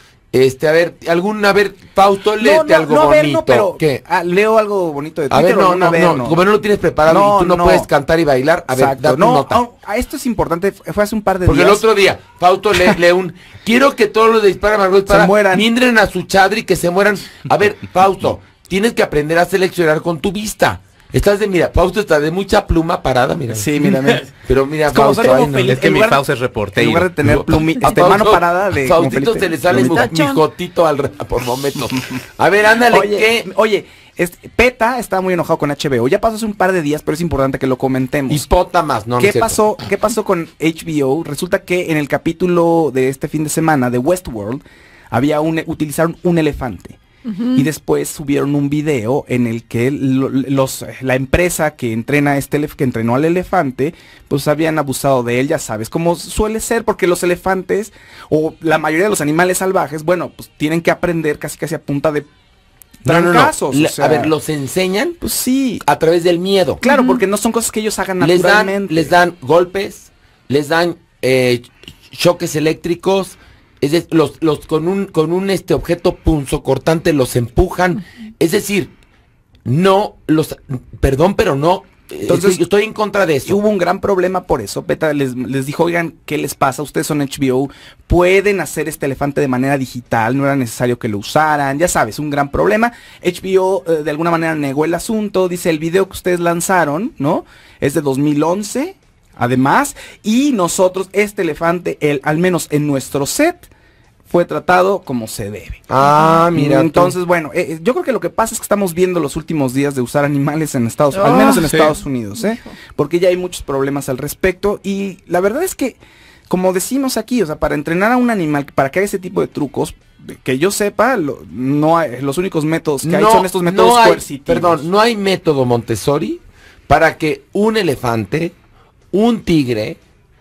D: A ver, Fausto, léete algo
E: no, a ver,
D: bonito.
E: no, pero
D: ¿Qué?
E: leo algo bonito de
D: A
E: Twitter.
D: ver,
E: o
D: no, como no lo tienes preparado
E: No,
D: y tú no puedes cantar y bailar, a ver,
E: Exacto.
D: date
E: No,
D: nota.
E: esto es importante, fue hace un par de
D: Porque
E: días.
D: el otro día, Fausto lee un, quiero que todos los de Dispara Margot Dispara
E: mueran.
D: mindren a su chadri, que se mueran. A ver, Fausto, tienes que aprender a seleccionar con tu vista. Mira, Fausto está de mucha pluma parada, mira.
E: Sí, mira.
D: Pero mira,
E: Es como
D: Fausto,
E: ser como
D: ay, no.
E: feliz.
G: Es que
E: En
G: mi
E: lugar-
G: Fausto es
E: En
G: reportero.
E: lugar de tener
D: A Fausto-
E: mano parada de como
D: Faustito
E: Felipe.
D: se le sale
F: Plumita.
D: mi jotito por momentos. A ver, ándale, ¿qué?
E: Oye, PETA está muy enojado con HBO. Ya pasó hace un par de días, pero es importante que lo comentemos.
D: Hipótamas, no, no
E: ¿Qué
D: es cierto.
E: pasó con HBO? Resulta que en el capítulo de este fin de semana de Westworld utilizaron un elefante. Y después subieron un video en el que la empresa que que entrenó al elefante, pues habían abusado de él, ya sabes, como suele ser, porque los elefantes o la mayoría de los animales salvajes, bueno, pues tienen que aprender casi a punta de
D: No.
E: trancazos. o sea,
D: A ver, los enseñan
E: pues sí,
D: a través del miedo.
E: claro, porque no son cosas que ellos hagan
D: Les
E: naturalmente.
D: dan golpes, les dan choques eléctricos, es decir, los con un objeto punzocortante los empujan, es decir, perdón, pero no,
E: Entonces,
D: estoy en contra de
E: Y
D: eso.
E: hubo un gran problema por eso. PETA les dijo, oigan, ¿qué les pasa? Ustedes son HBO, pueden hacer este elefante de manera digital, no era necesario que lo usaran, ya sabes, un gran problema. HBO de alguna manera negó el asunto, dice el video que ustedes lanzaron, ¿no? Es de 2011, además, y nosotros, este elefante, al menos en nuestro set, fue tratado como se debe.
D: Ah, mira. tú.
E: Entonces, bueno, yo creo que lo que pasa es que estamos viendo los últimos días de usar animales en al menos en
G: sí.
E: Estados Unidos, porque ya hay muchos problemas al respecto y la verdad es que, como decimos aquí, o sea, para entrenar a un animal, para que haga ese tipo de trucos, que yo sepa, no hay, los únicos métodos que hay son estos métodos coercitivos.
D: Perdón, no hay método Montessori para que un elefante, un tigre,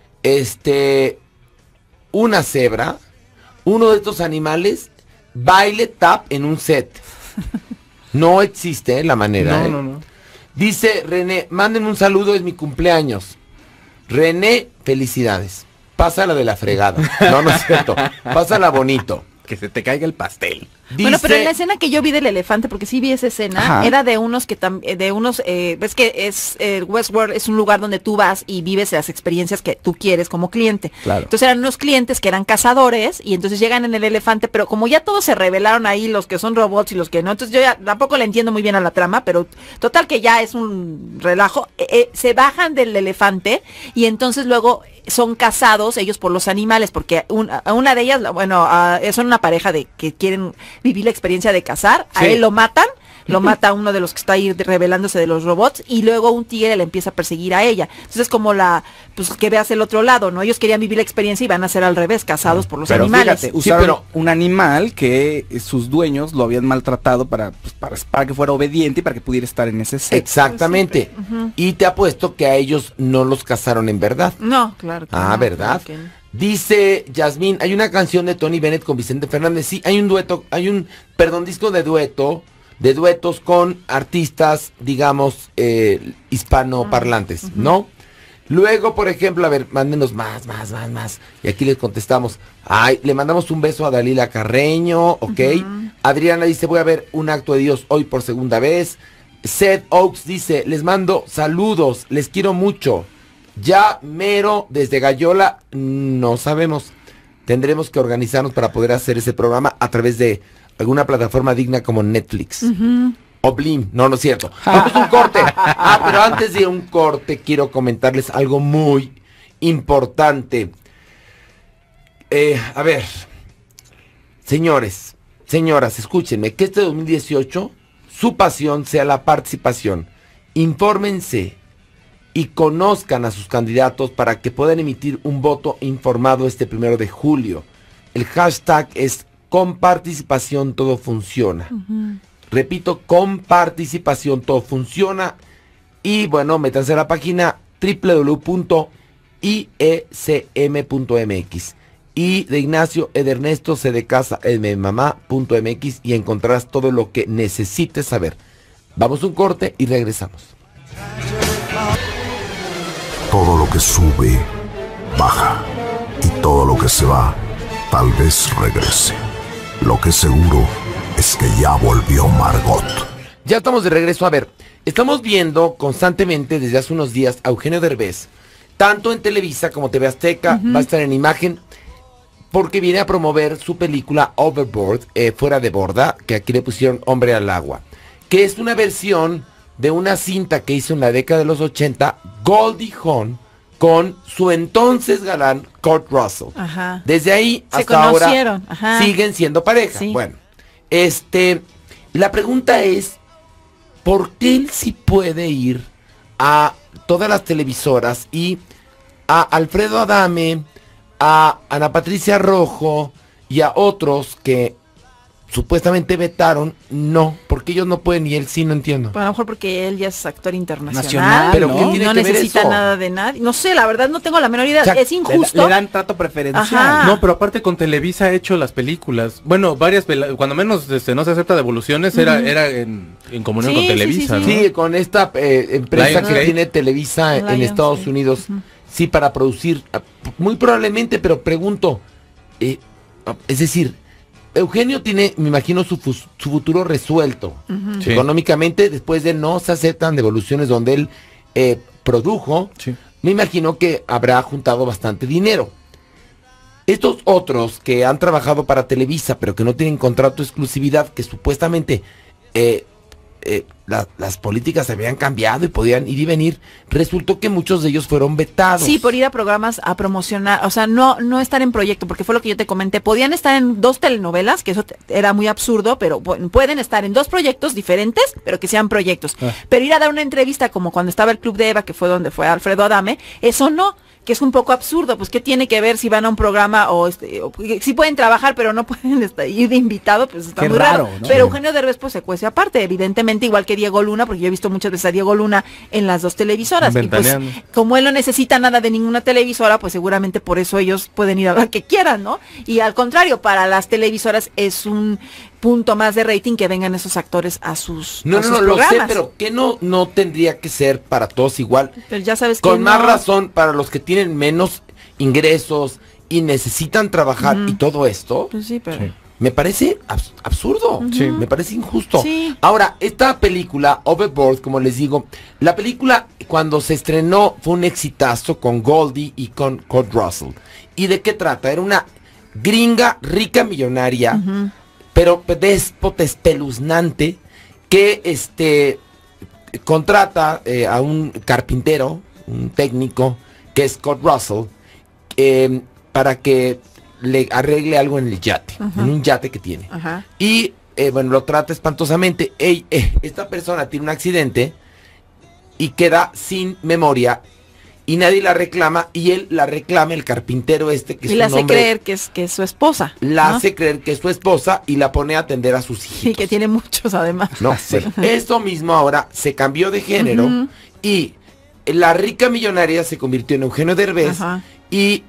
D: una cebra, uno de estos animales baile tap en un set. No existe la manera.
G: No.
D: Dice René, mándenme un saludo, es mi cumpleaños. René, felicidades. Pásala de la fregada. No es cierto. Pásala bonito.
G: Que se te caiga el pastel.
F: Bueno, pero en la
D: Dice,
F: escena que yo vi del elefante, porque sí vi esa escena,
E: Ajá.
F: era de unos ves que Westworld es un lugar donde tú vas y vives las experiencias que tú quieres como cliente.
E: Claro.
F: Entonces eran unos clientes que eran cazadores y entonces llegan en el elefante, pero como ya todos se revelaron ahí, los que son robots y los que no, entonces yo ya tampoco le entiendo muy bien a la trama, pero total que ya es un relajo, se bajan del elefante y entonces luego son cazados ellos por los animales, porque una de ellas, son una pareja que quieren vivir la experiencia de cazar, a
D: Sí.
F: él lo mata uno de los que está ahí revelándose de los robots y luego un tigre le empieza a perseguir a ella. Entonces como pues que veas el otro lado, ¿no? Ellos querían vivir la experiencia y van a ser al revés, cazados por los
E: Pero
F: animales.
E: fíjate, usaron
D: pero-
E: un animal que sus dueños lo habían maltratado para que fuera obediente y para que pudiera estar en ese set.
D: exactamente. Y te apuesto que a ellos no los cazaron en verdad.
F: No, claro que no,
D: ¿Verdad?
F: claro que no.
D: Dice Yasmín, hay una canción de Tony Bennett con Vicente Fernández. Sí, hay un disco de duetos con artistas, digamos, hispanoparlantes, ¿no? Luego, por ejemplo, a ver, mándenos más. Y aquí les contestamos. Ay, le mandamos un beso a Dalila Carreño, ¿ok? Adriana dice, voy a ver un acto de Dios hoy por segunda vez. Seth Oaks dice, les mando saludos, les quiero mucho. Ya mero desde Gallola, no sabemos. Tendremos que organizarnos para poder hacer ese programa a través de alguna plataforma digna como Netflix. O Blim, no es cierto. Vamos a un corte. Pero antes de un corte quiero comentarles algo muy importante. A ver, señores, señoras, escúchenme, que este 2018 su pasión sea la participación. Infórmense y conozcan a sus candidatos para que puedan emitir un voto informado este 1 de julio. El hashtag es con participación todo funciona. Repito, con participación todo funciona. Y bueno, métanse a la página www.iecm.mx y de Ignacio, de Ernesto, C de casa, de mamá.mx y encontrarás todo lo que necesites saber. Vamos a un corte y regresamos.
C: Todo lo que sube, baja. Y todo lo que se va, tal vez regrese. Lo que seguro es que ya volvió Margot.
D: Ya estamos de regreso. A ver, estamos viendo constantemente desde hace unos días a Eugenio Derbez, tanto en Televisa como TV Azteca, va a estar en Imagen, porque viene a promover su película Overboard, Fuera de Borda, que aquí le pusieron Hombre al Agua, que es una versión de una cinta que hizo en la década de los 80, Goldie Hawn, con su entonces galán Kurt Russell.
F: Ajá.
D: Desde ahí
F: Se
D: hasta ahora
F: conocieron, ajá.
D: siguen siendo pareja.
F: Sí.
D: Bueno, la pregunta es, ¿por qué él sí puede ir a todas las televisoras y a Alfredo Adame, a Ana Patricia Rojo y a otros que supuestamente vetaron? No, porque ellos no pueden y él sí, no entiendo.
F: A lo mejor porque él ya es actor internacional.
E: Nacional,
D: pero
E: ¿no?
D: ¿qué tiene
F: No
D: que ver
F: necesita
D: eso?
F: nada de nadie. No sé, la verdad no tengo la menor idea.
D: O sea,
F: Es injusto.
E: Le dan trato preferencial.
F: Ajá.
G: No, pero aparte con Televisa ha hecho las películas. Bueno, cuando menos no se acepta devoluciones, era en comunión
F: Sí,
G: con
F: sí,
G: Televisa,
F: sí,
G: ¿no?
D: Sí, con esta empresa que
G: Lionsgate.
D: tiene Televisa en
F: Lionsgate.
D: Estados Unidos, sí, para producir, muy probablemente, pero pregunto, es decir, Eugenio tiene, me imagino, su futuro resuelto
G: Sí.
D: económicamente, después de no se aceptan devoluciones donde él produjo,
G: Sí.
D: me imagino que habrá juntado bastante dinero. Estos otros que han trabajado para Televisa, pero que no tienen contrato de exclusividad, que supuestamente las políticas habían cambiado y podían ir y venir, resultó que muchos de ellos fueron vetados.
F: Sí, por ir a programas a promocionar, o sea, no estar en proyecto, porque fue lo que yo te comenté. Podían estar en 2 telenovelas, que eso era muy absurdo, pero pueden estar en 2 proyectos diferentes, pero que sean proyectos. Pero ir a dar una entrevista como cuando estaba el Club de Eva, que fue donde fue Alfredo Adame, eso no, que es un poco absurdo. Pues qué tiene que ver si van a un programa o si pueden trabajar, pero no pueden ir de invitado, pues está
E: Qué
F: muy raro.
E: raro, ¿no?
F: Pero Eugenio Derbez pues se cuece aparte, evidentemente, igual que Diego Luna, porque yo he visto muchas veces a Diego Luna en las 2 televisoras. Y pues,
G: Ventaneando.
F: como él no necesita nada de ninguna televisora, pues seguramente por eso ellos pueden ir a la que quieran, ¿no? Y al contrario, para las televisoras es un punto más de rating que vengan esos actores a sus
D: No,
F: sus
D: lo sé,
F: programas.
D: pero que no tendría que ser para todos igual.
F: Pero ya sabes que
D: Con más
F: no.
D: razón para los que tienen menos ingresos y necesitan trabajar y todo esto,
F: Pues sí, pero...
G: Sí.
D: me parece absurdo,
G: Sí.
D: me parece injusto.
F: Sí.
D: Ahora, esta película, Overboard, como les digo, la película cuando se estrenó fue un exitazo con Goldie y con Kurt Russell. ¿Y de qué trata? Era una gringa rica millonaria, pero déspota, espeluznante, que contrata a un carpintero, un técnico, que es Kurt Russell, para que le arregle algo en el yate, en un yate que tiene.
F: Ajá.
D: Y bueno, lo trata espantosamente. Esta persona tiene un accidente y queda sin memoria y nadie la reclama, y él la reclama, el carpintero que es
F: Y le
D: un
F: hace
D: hombre,
F: creer que es su esposa.
D: la
F: ¿no?
D: hace creer que es su esposa y la pone a atender a sus hijitos.
F: Sí, que tiene muchos además.
D: No, bueno, esto mismo ahora se cambió de género y la rica millonaria se convirtió en Eugenio Derbez.
F: Ajá.
D: Y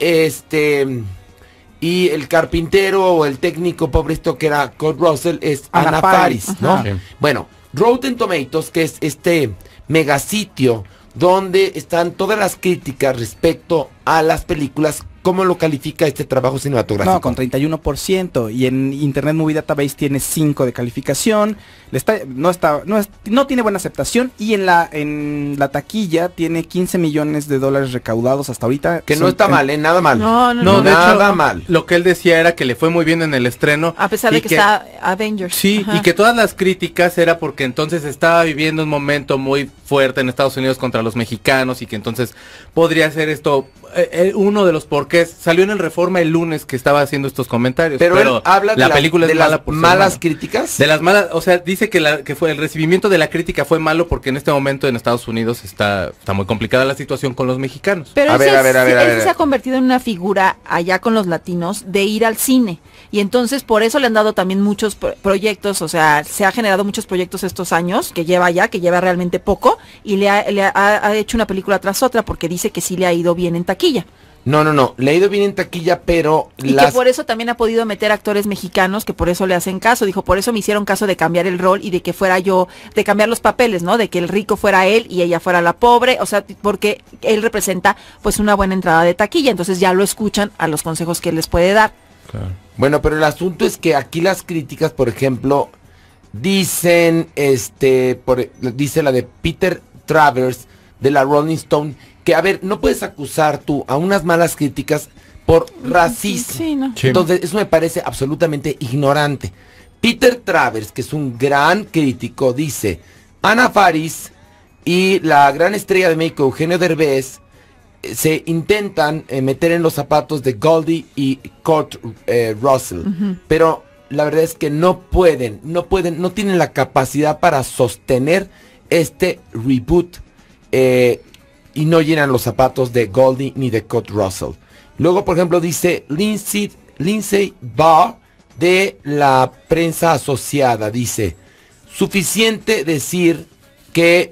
D: y el carpintero o el técnico pobrecito que era Kurt Russell es
F: Ana
D: Ana
F: Faris.
D: Faris, ¿no?
G: Ajá. Sí.
D: Bueno, Rotten Tomatoes, que es este megasitio donde están todas las críticas respecto a las películas, ¿cómo lo califica este trabajo cinematográfico?
E: No, con 31%, y en Internet Movie Database tiene 5 de calificación. No tiene buena aceptación, y en la taquilla tiene $15 millones recaudados hasta ahorita.
D: Que no está mal, nada mal.
E: No,
G: de
D: nada
G: hecho,
D: mal.
G: Lo que él decía era que le fue muy bien en el estreno.
F: A pesar de que está Avengers.
G: Sí,
F: Ajá.
G: y que todas las críticas era porque entonces estaba viviendo un momento muy fuerte en Estados Unidos contra los mexicanos, y que entonces podría ser esto uno de los porqués. Salió en el Reforma el lunes que estaba haciendo estos comentarios.
D: Pero él habla de
G: la película
D: de
G: es
D: las
G: mala por ser
D: malas
G: mala.
D: críticas.
G: De las malas, o sea, dice que fue el recibimiento de la crítica fue malo porque en este momento en Estados Unidos está muy complicada la situación con los mexicanos.
F: Pero
D: A
F: él
D: ver.
F: se ha convertido en una figura allá con los latinos de ir al cine. Y entonces por eso le han dado también muchos proyectos, o sea, se ha generado muchos proyectos estos años, que lleva realmente poco, y le ha hecho una película tras otra, porque dice que sí le ha ido bien en taquilla.
D: No, le ha ido bien en taquilla, pero
F: Y que por eso también ha podido meter actores mexicanos, que por eso le hacen caso. Dijo, por eso me hicieron caso de cambiar el rol y de que fuera yo, de cambiar los papeles, ¿no? De que el rico fuera él y ella fuera la pobre, o sea, porque él representa pues una buena entrada de taquilla, entonces ya lo escuchan a los consejos que él les puede dar.
G: Claro.
D: Bueno, pero el asunto es que aquí las críticas, por ejemplo, dicen, dice la de Peter Travers de la Rolling Stone, que a ver, no puedes acusar tú a unas malas críticas por racismo.
F: Sí, no.
G: Sí.
D: Entonces, eso me parece absolutamente ignorante. Peter Travers, que es un gran crítico, dice, Anna Faris y la gran estrella de México, Eugenio Derbez, se intentan meter en los zapatos de Goldie y Kurt Russell, pero la verdad es que no tienen la capacidad para sostener este reboot, y no llenan los zapatos de Goldie ni de Kurt Russell. Luego, por ejemplo, dice Lindsay Barr de la prensa asociada, dice, suficiente decir que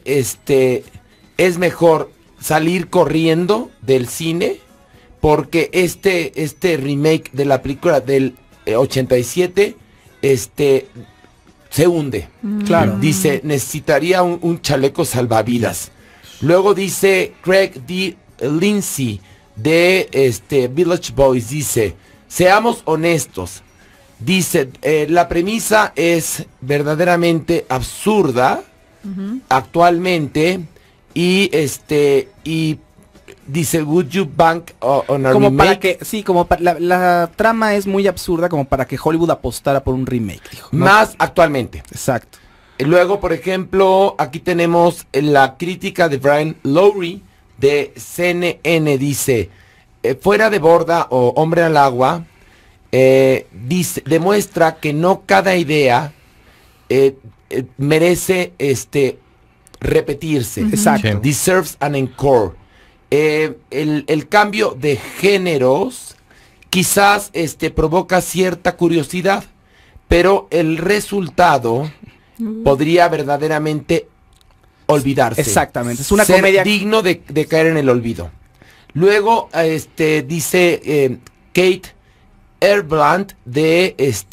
D: es mejor salir corriendo del cine, porque este remake de la película del 87 se hunde.
E: Claro.
D: Dice, necesitaría un chaleco salvavidas. Luego dice Craig D. Lindsay de Village Boys, dice, seamos honestos, dice, la premisa es verdaderamente absurda actualmente, y dice, would you bank on a
E: Como para
D: remake?
E: que, sí, la trama es muy absurda como para que Hollywood apostara por un remake, dijo, ¿no?
D: Más actualmente.
E: Exacto.
D: Luego, por ejemplo, aquí tenemos la crítica de Brian Lowry de CNN, dice, fuera de borda o hombre al agua, dice, demuestra que no cada idea merece repetirse.
E: Exacto.
G: Sí.
D: Deserves an encore. El cambio de géneros quizás provoca cierta curiosidad, pero el resultado podría verdaderamente olvidarse.
E: Exactamente, es una
D: Ser
E: comedia
D: digno de caer en el olvido. Luego, dice Kate Erbland de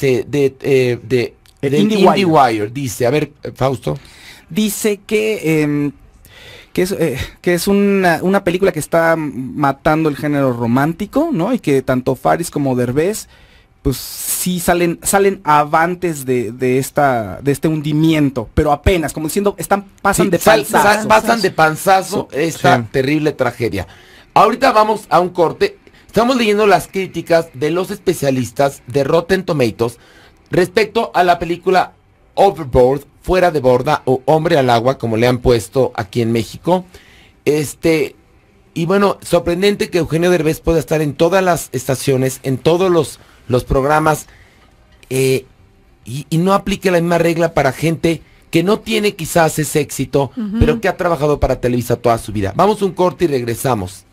D: IndieWire. Dice, a ver, Fausto.
E: Dice que es una película que está matando el género romántico, ¿no? Y que tanto Faris como Derbez pues sí salen avantes de este hundimiento, pero apenas, como diciendo, pasan de panzazo.
D: Pasan de panzazo esta terrible tragedia. Ahorita vamos a un corte. Estamos leyendo las críticas de los especialistas de Rotten Tomatoes respecto a la película Overboard, fuera de borda, o Hombre al agua, como le han puesto aquí en México. Y bueno, sorprendente que Eugenio Derbez pueda estar en todas las estaciones, en todos los programas, y no aplique la misma regla para gente que no tiene quizás ese éxito, pero que ha trabajado para Televisa toda su vida. Vamos a un corte y regresamos.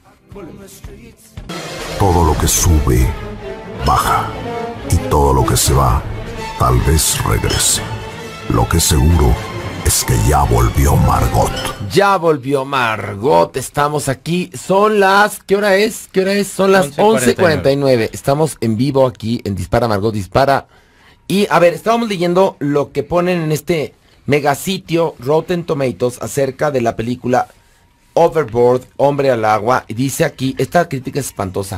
C: Todo lo que sube, baja. Y todo lo que se va, tal vez regrese. Lo que seguro es que ya volvió Margot.
D: Ya volvió Margot, estamos aquí, son las, ¿qué hora es? Son las 11:49. Estamos en vivo aquí en Dispara Margot Dispara. Y a ver, estábamos leyendo lo que ponen en este megasitio Rotten Tomatoes acerca de la película Overboard, Hombre al agua. Y dice aquí, esta crítica es espantosa.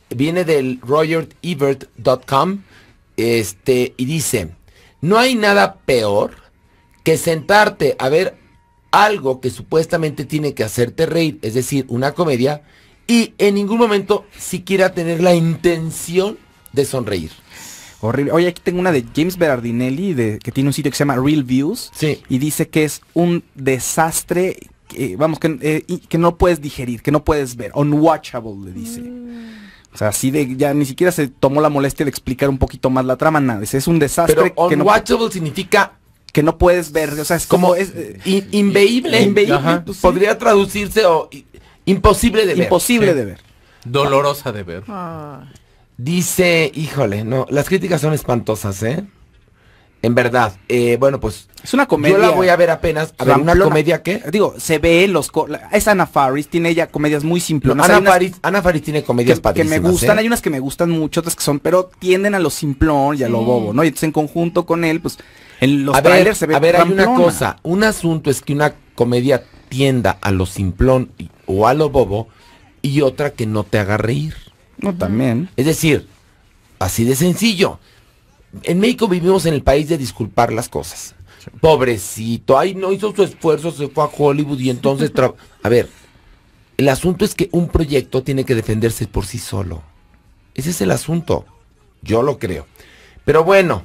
D: viene del RogerEbert.com, y dice, no hay nada peor que sentarte a ver algo que supuestamente tiene que hacerte reír, es decir, una comedia, y en ningún momento siquiera tener la intención de sonreír.
E: Horrible. Oye, aquí tengo una de James Berardinelli, que tiene un sitio que se llama Real Views.
D: Sí.
E: Y dice que es un desastre, que no puedes digerir, que no puedes ver. Unwatchable, le dice. O sea, así de, ya ni siquiera se tomó la molestia de explicar un poquito más la trama, nada. Es un desastre.
D: Pero
E: que
D: unwatchable significa
E: que no puedes ver, o sea, es
D: como inveíble.
E: Inveíble,
D: Pues, podría traducirse o imposible de ver.
E: Imposible de ver.
G: Dolorosa de ver.
D: Dice, híjole, no, las críticas son espantosas, ¿eh? En verdad, bueno, pues
E: es una comedia.
D: yo la voy a ver apenas. A ver, ¿una comedia qué?
E: Digo, se ve es Anna Faris, tiene ella comedias muy simplonas.
D: Ana Faris tiene comedias
E: que me
D: padrísimas,
E: gustan,
D: ¿eh?
E: Hay unas que me gustan mucho, otras que son, pero tienden a lo simplón y a lo bobo, ¿no? Y entonces en conjunto con él, pues, en los trailers se ve.
D: A ver, hay una
E: ramplona.
D: cosa, un asunto es que una comedia tienda a lo simplón o a lo bobo, y otra que no te haga reír.
E: No, también.
D: Es decir, así de sencillo. En México vivimos en el país de disculpar las cosas. Sí. Pobrecito, ay, no hizo su esfuerzo, se fue a Hollywood y entonces... A ver, el asunto es que un proyecto tiene que defenderse por sí solo. Ese es el asunto. Yo lo creo. Pero bueno,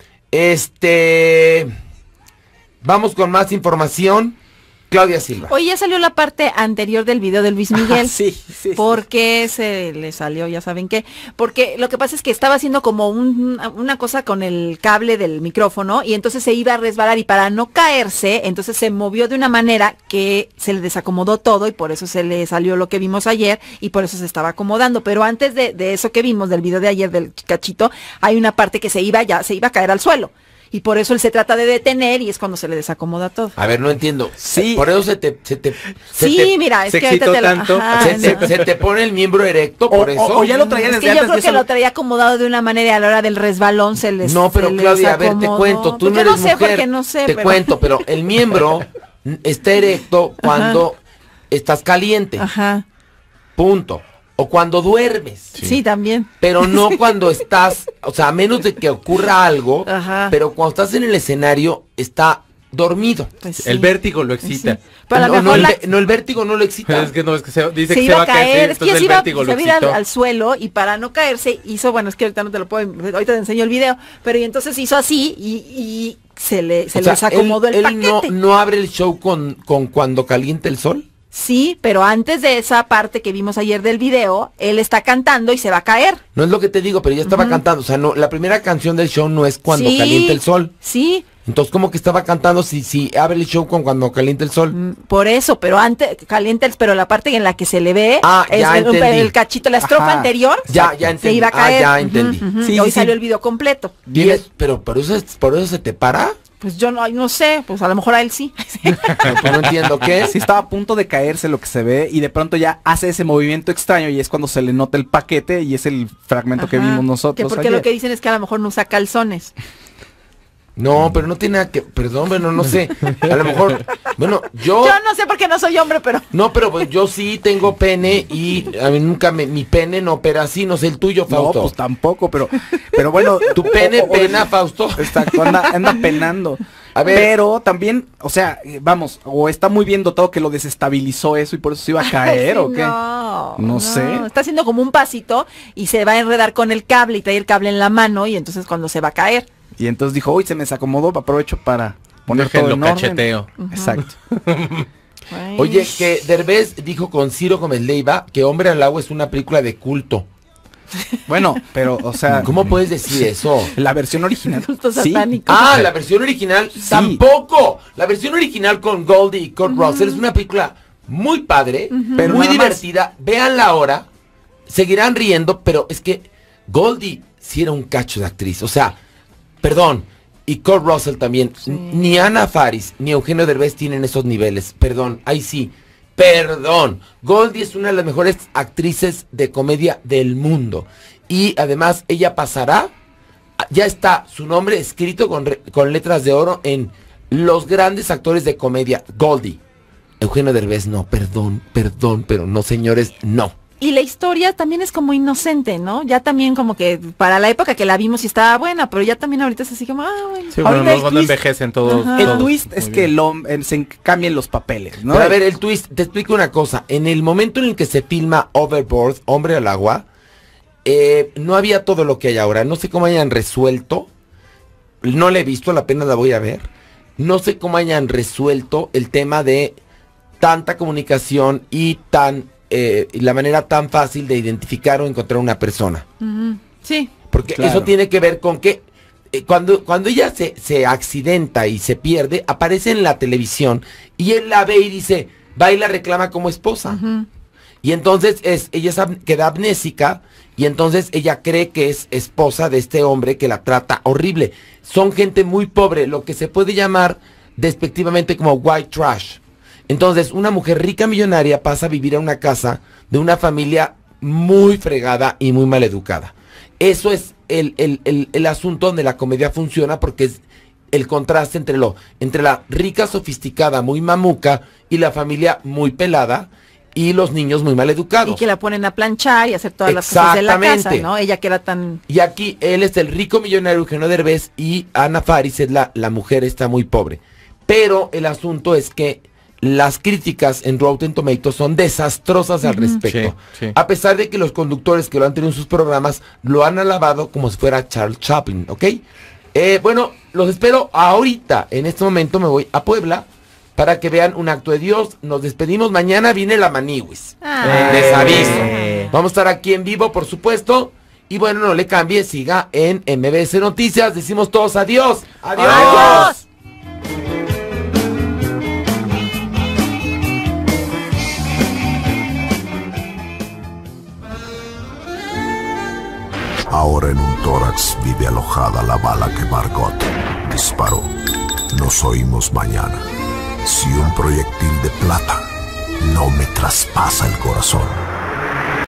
D: vamos con más información. Claudia Silva.
F: Hoy ya salió la parte anterior del video de Luis Miguel.
E: Sí.
F: ¿Por qué se le salió? Ya saben qué. Porque lo que pasa es que estaba haciendo como una cosa con el cable del micrófono y entonces se iba a resbalar y para no caerse, entonces se movió de una manera que se le desacomodó todo y por eso se le salió lo que vimos ayer y por eso se estaba acomodando. Pero antes de eso que vimos del video de ayer del cachito, hay una parte que se iba a caer al suelo. Y por eso él se trata de detener y es cuando se le desacomoda todo.
D: A ver, no entiendo.
E: Sí.
D: Por eso
F: Mira, es
G: se
F: que ahorita
G: excitó tanto.
D: se te pone el miembro erecto por eso.
E: O ya lo traía
F: Es
E: desde
F: que yo
E: antes.
F: creo que lo traía acomodado de una manera y a la hora del resbalón se les
D: No, pero
F: se les
D: Claudia, a ver, te
F: acomodó.
D: cuento, tú
F: Porque
D: no eres
F: sé,
D: mujer,
F: porque no sé,
D: te
F: pero...
D: cuento, pero el miembro está erecto cuando estás caliente,
F: Ajá,
D: punto, o cuando duermes,
F: sí, también.
D: pero no cuando estás, o sea, a menos de que ocurra algo,
F: Ajá.
D: pero cuando estás en el escenario está dormido.
F: Pues sí.
G: El vértigo lo excita.
F: Sí. Pero a lo mejor
D: el vértigo no lo excita.
G: Es que no, es que dice
F: se
G: que se
F: iba
G: va
F: a caer, es que
G: entonces
F: ya
G: el
F: se iba
G: vértigo lo
F: a ir
G: excitó.
F: al suelo y para no caerse hizo, bueno, es que ahorita no te lo puedo, ahorita te enseño el video, pero y entonces hizo así y se le desacomodó el paquete.
D: No abre el show con cuando calienta el sol.
F: Sí, pero antes de esa parte que vimos ayer del video, él está cantando y se va a caer.
D: No es lo que te digo, pero ya estaba cantando. O sea, no, la primera canción del show no es cuando
F: Sí,
D: calienta el sol.
F: Sí,
D: Entonces, ¿cómo que estaba cantando si abre el show con cuando calienta el sol?
F: por eso, pero antes calienta pero la parte en la que se le ve
D: Ah, ya entendí.
F: el cachito, la estrofa
E: Ajá.
F: anterior,
D: Ya
F: se
D: entendí.
F: iba a caer.
D: Ya entendí.
E: Sí,
F: Y hoy
E: sí,
F: salió
E: sí.
F: el video completo.
D: Pero por eso se te para.
F: Pues yo no sé, pues a lo mejor a él sí.
D: No entiendo qué.
E: Sí, estaba a punto de caerse lo que se ve y de pronto ya hace ese movimiento extraño y es cuando se le nota el paquete y es el fragmento que
F: Ajá,
E: vimos nosotros
F: que porque
E: ayer.
F: lo que dicen es que a lo mejor no usa calzones.
D: No, pero no tiene nada que... Perdón, bueno, no sé. A lo mejor... Bueno, yo...
F: Yo no sé porque no soy hombre, pero...
D: No, pero pues yo sí tengo pene y a mí nunca mi pene no opera así, no sé el tuyo,
E: No,
D: Fausto.
E: pues tampoco, pero bueno,
D: Tu pene
E: o-
D: pena, Fausto.
E: Exacto, anda penando.
D: A ver.
E: Pero también, o sea, vamos, o está muy bien dotado que lo desestabilizó eso y por eso se iba a caer
F: Ay,
E: o qué. No sé.
F: Está haciendo como un pasito y se va a enredar con el cable y trae el cable en la mano y entonces cuando se va a caer.
E: Y entonces dijo, uy, se me desacomodó, aprovecho para poner todo
G: Déjenlo
E: en orden.
G: cacheteo.
E: Exacto.
D: Oye, que Derbez dijo con Ciro Gómez Leiva que Hombre al Agua es una película de culto.
E: Bueno, pero, o sea,
D: ¿Cómo puedes decir eso?
E: la versión original.
F: Culto
E: sí.
F: satánico.
D: Ah, la versión original tampoco. La versión original con Goldie y Kurt Russell es una película muy padre,
E: Pero
D: muy
E: nada más.
D: divertida. Véanla ahora. Seguirán riendo, pero es que Goldie sí era un cacho de actriz. O sea, perdón. Y Kurt Russell también. Ni Anna Faris ni Eugenio Derbez tienen esos niveles. Perdón, ahí sí. Perdón. Goldie es una de las mejores actrices de comedia del mundo. Y además ella pasará, ya está su nombre escrito con letras de oro en los grandes actores de comedia. Goldie. Eugenio Derbez no, perdón, pero no, señores, no.
F: Y la historia también es como inocente, ¿no? Ya también como que para la época que la vimos sí estaba buena, pero ya también ahorita es así como, bueno.
G: Sí,
E: Ahorita
G: bueno,
E: el
G: luego no
E: twist-
G: envejecen todos.
F: Ajá.
E: El
G: todos
E: twist
G: muy
E: es
G: bien.
E: que se cambien los papeles, ¿no?
D: Pero a ver, el twist, te explico una cosa. En el momento en el que se filma Overboard, Hombre al Agua, no había todo lo que hay ahora. No sé cómo hayan resuelto. No la he visto, la pena la voy a ver. No sé cómo hayan resuelto el tema de tanta comunicación y la manera tan fácil de identificar o encontrar una persona.
F: Sí.
D: Porque
E: Claro.
D: eso tiene que ver con que cuando ella se accidenta y se pierde, aparece en la televisión y él la ve y dice, va y la reclama como esposa. Y entonces ella queda amnésica y entonces ella cree que es esposa de este hombre que la trata horrible. Son gente muy pobre, lo que se puede llamar despectivamente como white trash. Entonces una mujer rica millonaria pasa a vivir a una casa de una familia muy fregada y muy mal educada. Eso es el asunto donde la comedia funciona porque es el contraste entre la rica sofisticada muy mamuca y la familia muy pelada y los niños muy mal educados.
F: Y que la ponen a planchar y hacer todas las cosas de la casa,
D: Exactamente.
F: ¿no? Ella que era tan...
D: Y aquí él es el rico millonario Eugenio Derbez y Ana Faris es la mujer está muy pobre. Pero el asunto es que las críticas en Rotten Tomatoes son desastrosas al respecto.
G: Sí, sí.
D: A pesar de que los conductores que lo han tenido en sus programas lo han alabado como si fuera Charles Chaplin, ¿ok? Bueno, los espero ahorita. En este momento me voy a Puebla para que vean un acto de Dios. Nos despedimos. Mañana viene la Maniwis. Les aviso. Vamos a estar aquí en vivo, por supuesto. Y bueno, no le cambie, siga en MBS Noticias. Decimos todos adiós. ¡Adiós!
F: ¡Adiós!
C: Ahora en un tórax vive alojada la bala que Margot disparó. Nos oímos mañana. Si un proyectil de plata no me traspasa el corazón.